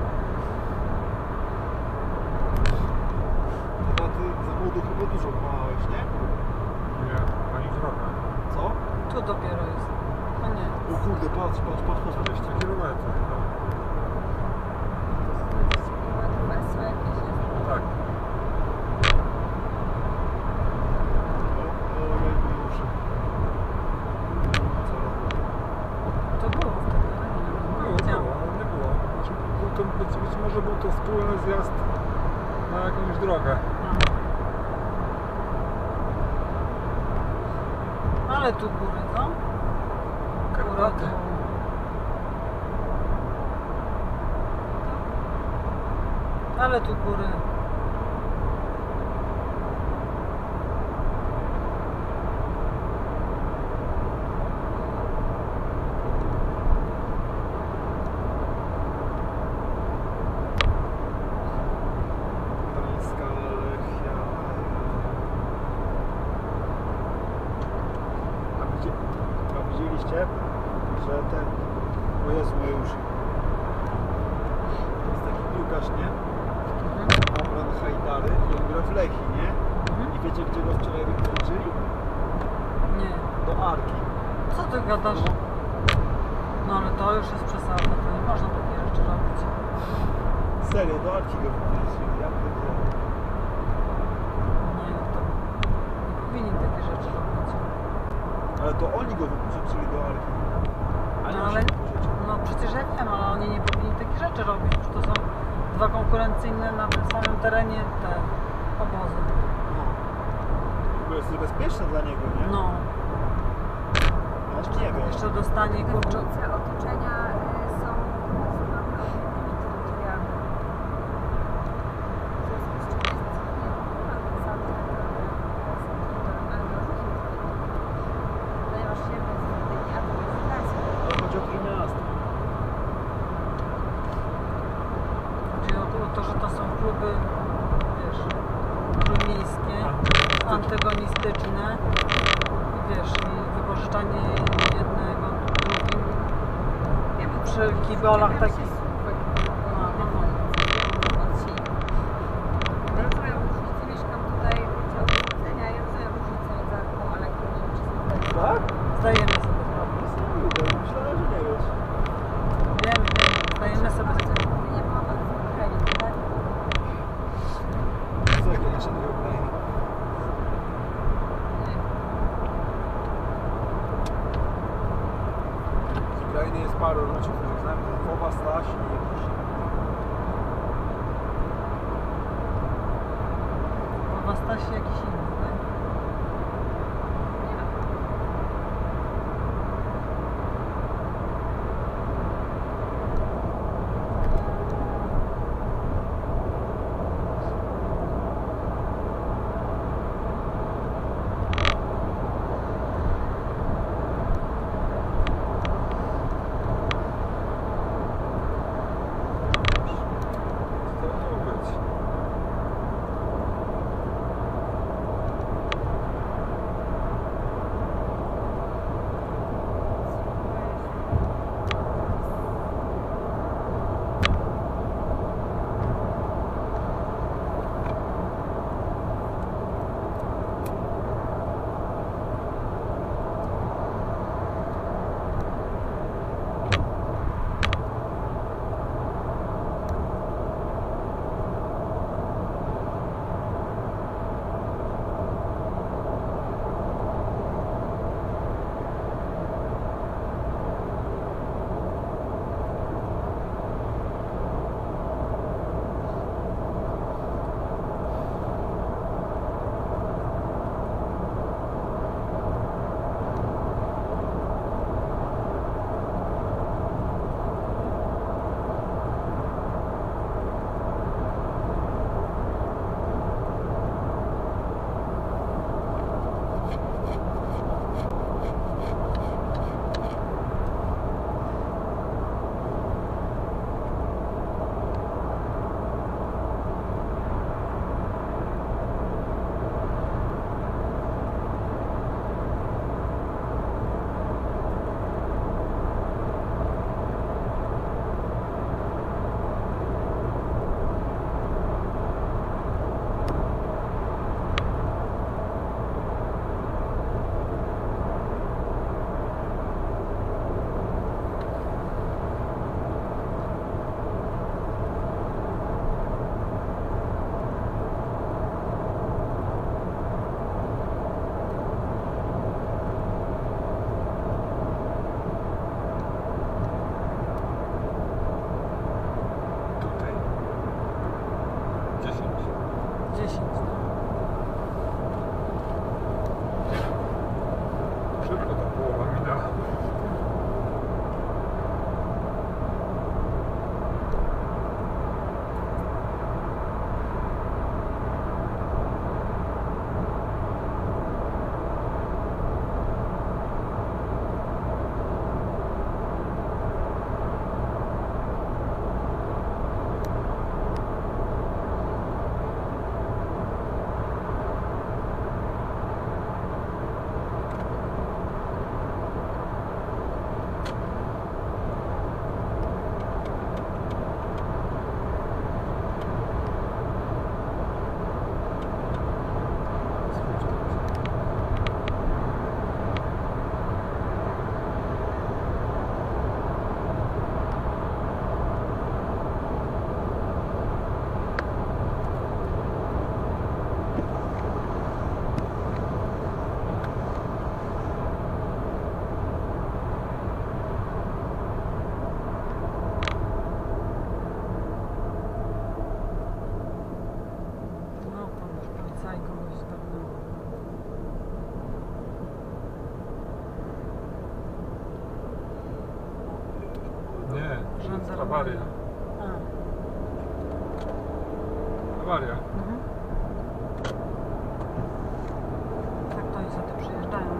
Chyba ty za młodu chyba dużo małeś, nie? Nie, ani trochę. Co? Tu dopiero jest. No nie. O kurde, patrz. 20 km. No. Wersja jakieś jest. Tak. O, jakby już. Co robię? To było wtedy, ale nie wiem. Było, Widziałam. ale nie było. Znaczy, był to, być może był to wspólny zjazd na jakąś drogę. Ale tu góry, co? Góra Karpaty. tu. Ale tu góry. Gdańska Lechia. A widzieliście, że ten... O Jezu, moje uszy. To jest taki piłkarz, nie? Amran Hajdary i on gra w Lechii, nie? I wiecie, gdzie go wczoraj wykończyli? Nie. Do Arki. Co ty gadasz? No ale to już jest przesada, to nie można takie rzeczy robić. Serio, do Arki go wykończyli. Ja pierdzielę. Nie, to nie powinni takie rzeczy robić. Ale to oni go wypożyczyli do Arki. A nie No on ale, się wypożyczył. no przecież ja wiem, ale oni nie powinni takich rzeczy robić, bo to są dwa konkurencyjne na tym samym terenie te obozy. No. W ogóle jest niebezpieczne dla niego, nie? No, No, nie wiem. jeszcze dostanie Te kurczę. granice otoczenia są nazywamy ogólnymi terytoriami. W związku z czym jest nieopłacalne ponieważ ziemia jest jedynie administracja. Ale chodzi o Trójmiasto. Chodzi o to, że to są kluby, wiesz, kluby miejskie, antygonistyczne, i wiesz, i wypożyczanie jednego drugim przy kibolach takich. Ja rozumiem różnicę, mieszkam tutaj, wiecie, od urodzenia, ja rozumiem różnicę między arką a lekką, że wszyscy Tak? Zdajemy sobie sprawę. Niesamowite. Myślałem, że nie wiesz. Wiemy, zdajemy sobie sprawę. nie ma bardzo Ukrainy, tak? Co jakie nasze drugie Ukrainy? Z Ukrainy jest paru ludzi, których znam. Kowa, Staś i jakiś... Bo was Stasi jakiś inny, tak? Awaria. A. Awaria. Mhm. Tak to oni sobie przyjeżdżają.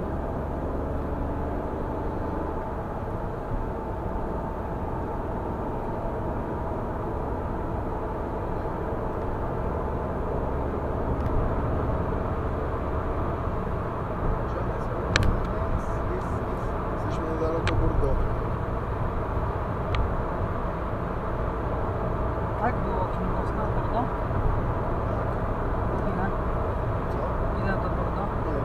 Jesteśmy niedaleko Bordeaux. Tak było Klimowska, prawda? Ile? Co? Ile do Bordeaux? Nie.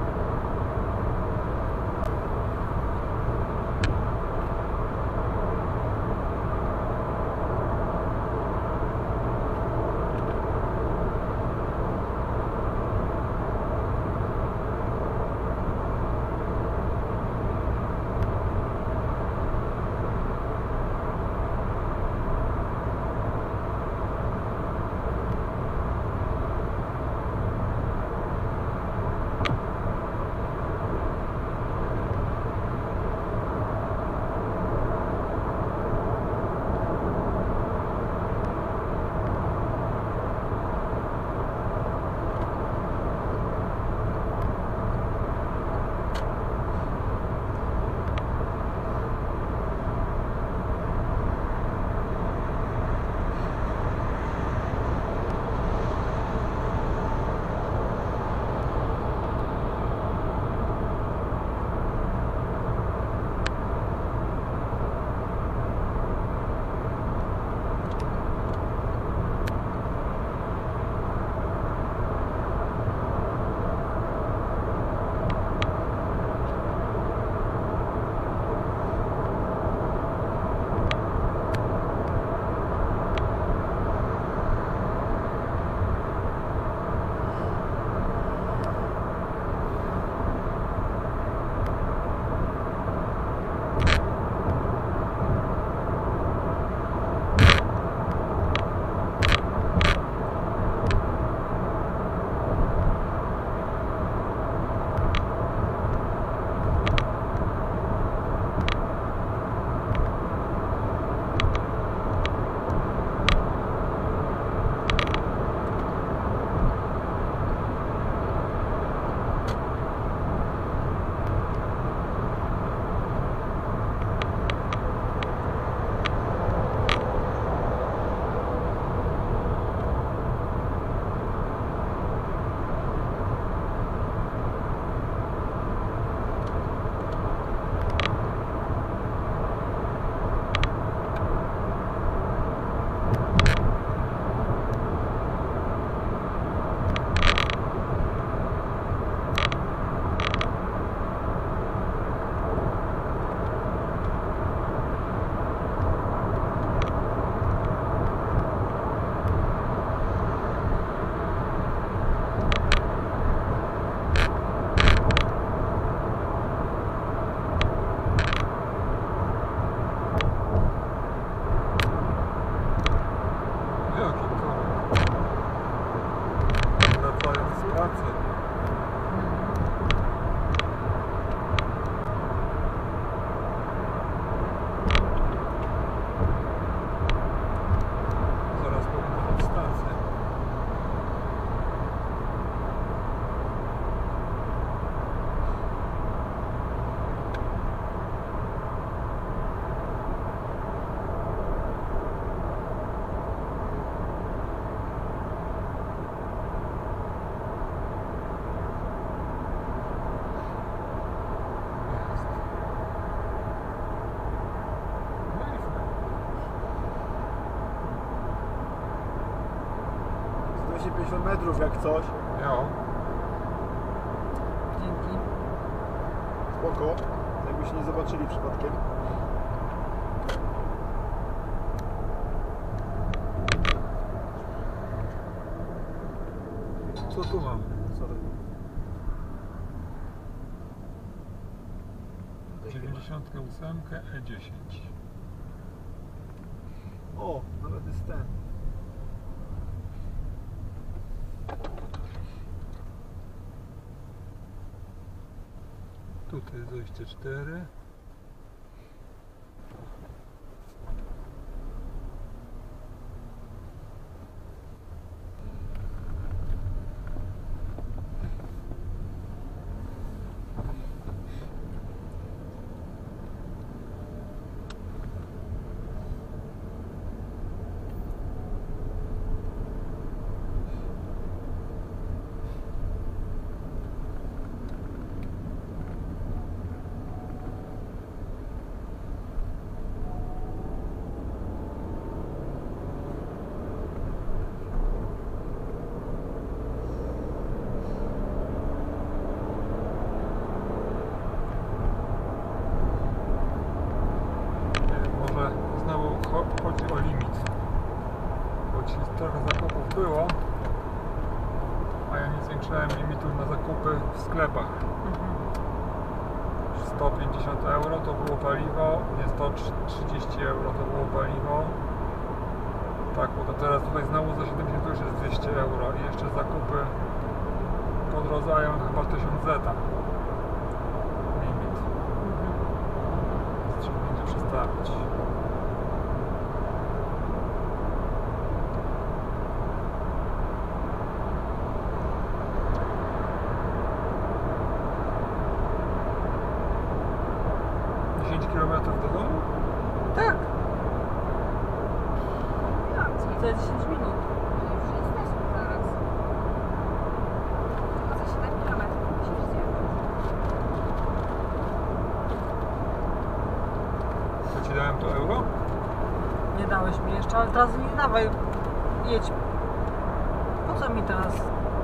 metrów jak coś. Jo. Dzięki. Spoko. Jakbyście nie zobaczyli przypadkiem. Co tu mam? Sorry. 98 E10. O, nawet jest ten. Tutaj jest 24. zwiększałem limitów na zakupy w sklepach. 150 euro to było paliwo, nie 130 euro to było paliwo. Tak, bo to teraz tutaj znowu za 70 już jest 200 euro i jeszcze zakupy pod rodzajem chyba 1000 zeta limit. Więc trzeba będzie przestawić. Kilometrów do domu? Tak, Jak ci? za 10 minut. Już jesteśmy zaraz. Tylko za 7 km musisz zjechać. To ci dałem to euro? Nie dałeś mi jeszcze, ale teraz nie dawaj. Jedź. Po co mi teraz?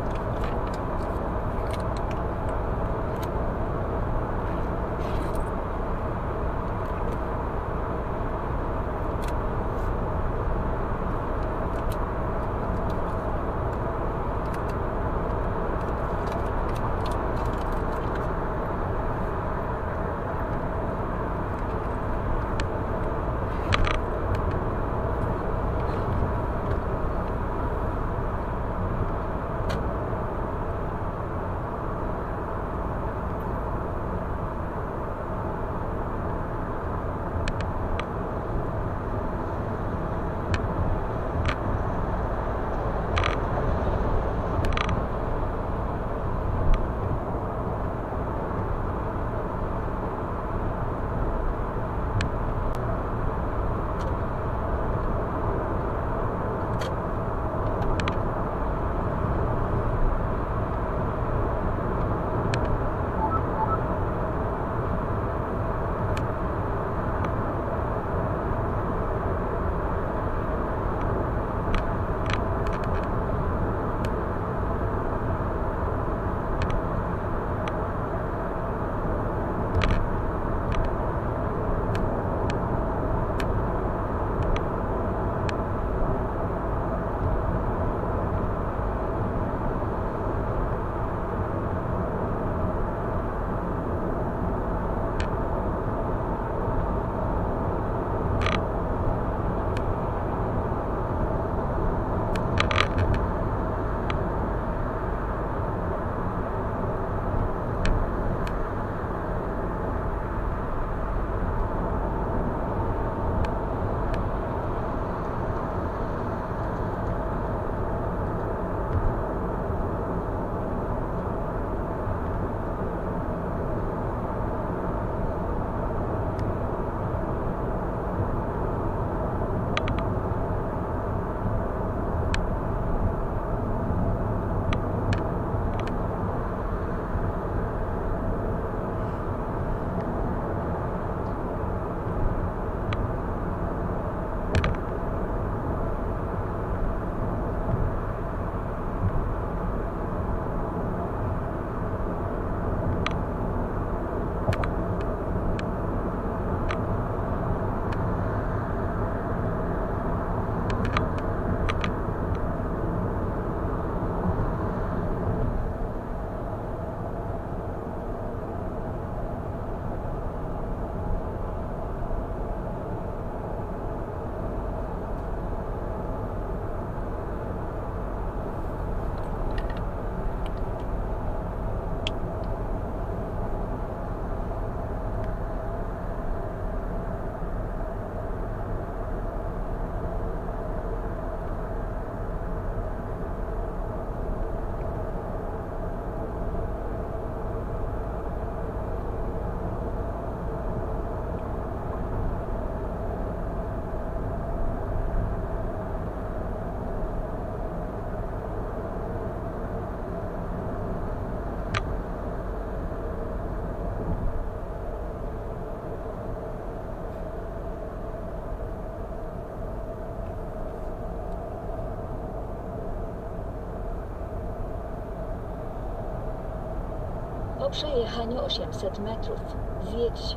Po przejechaniu 800 metrów zjedź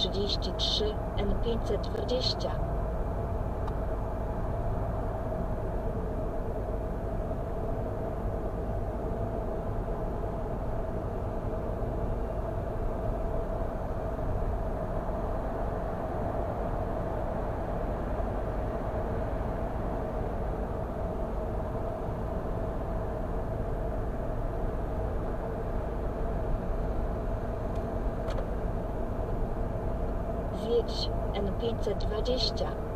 33 N520. Jedź N520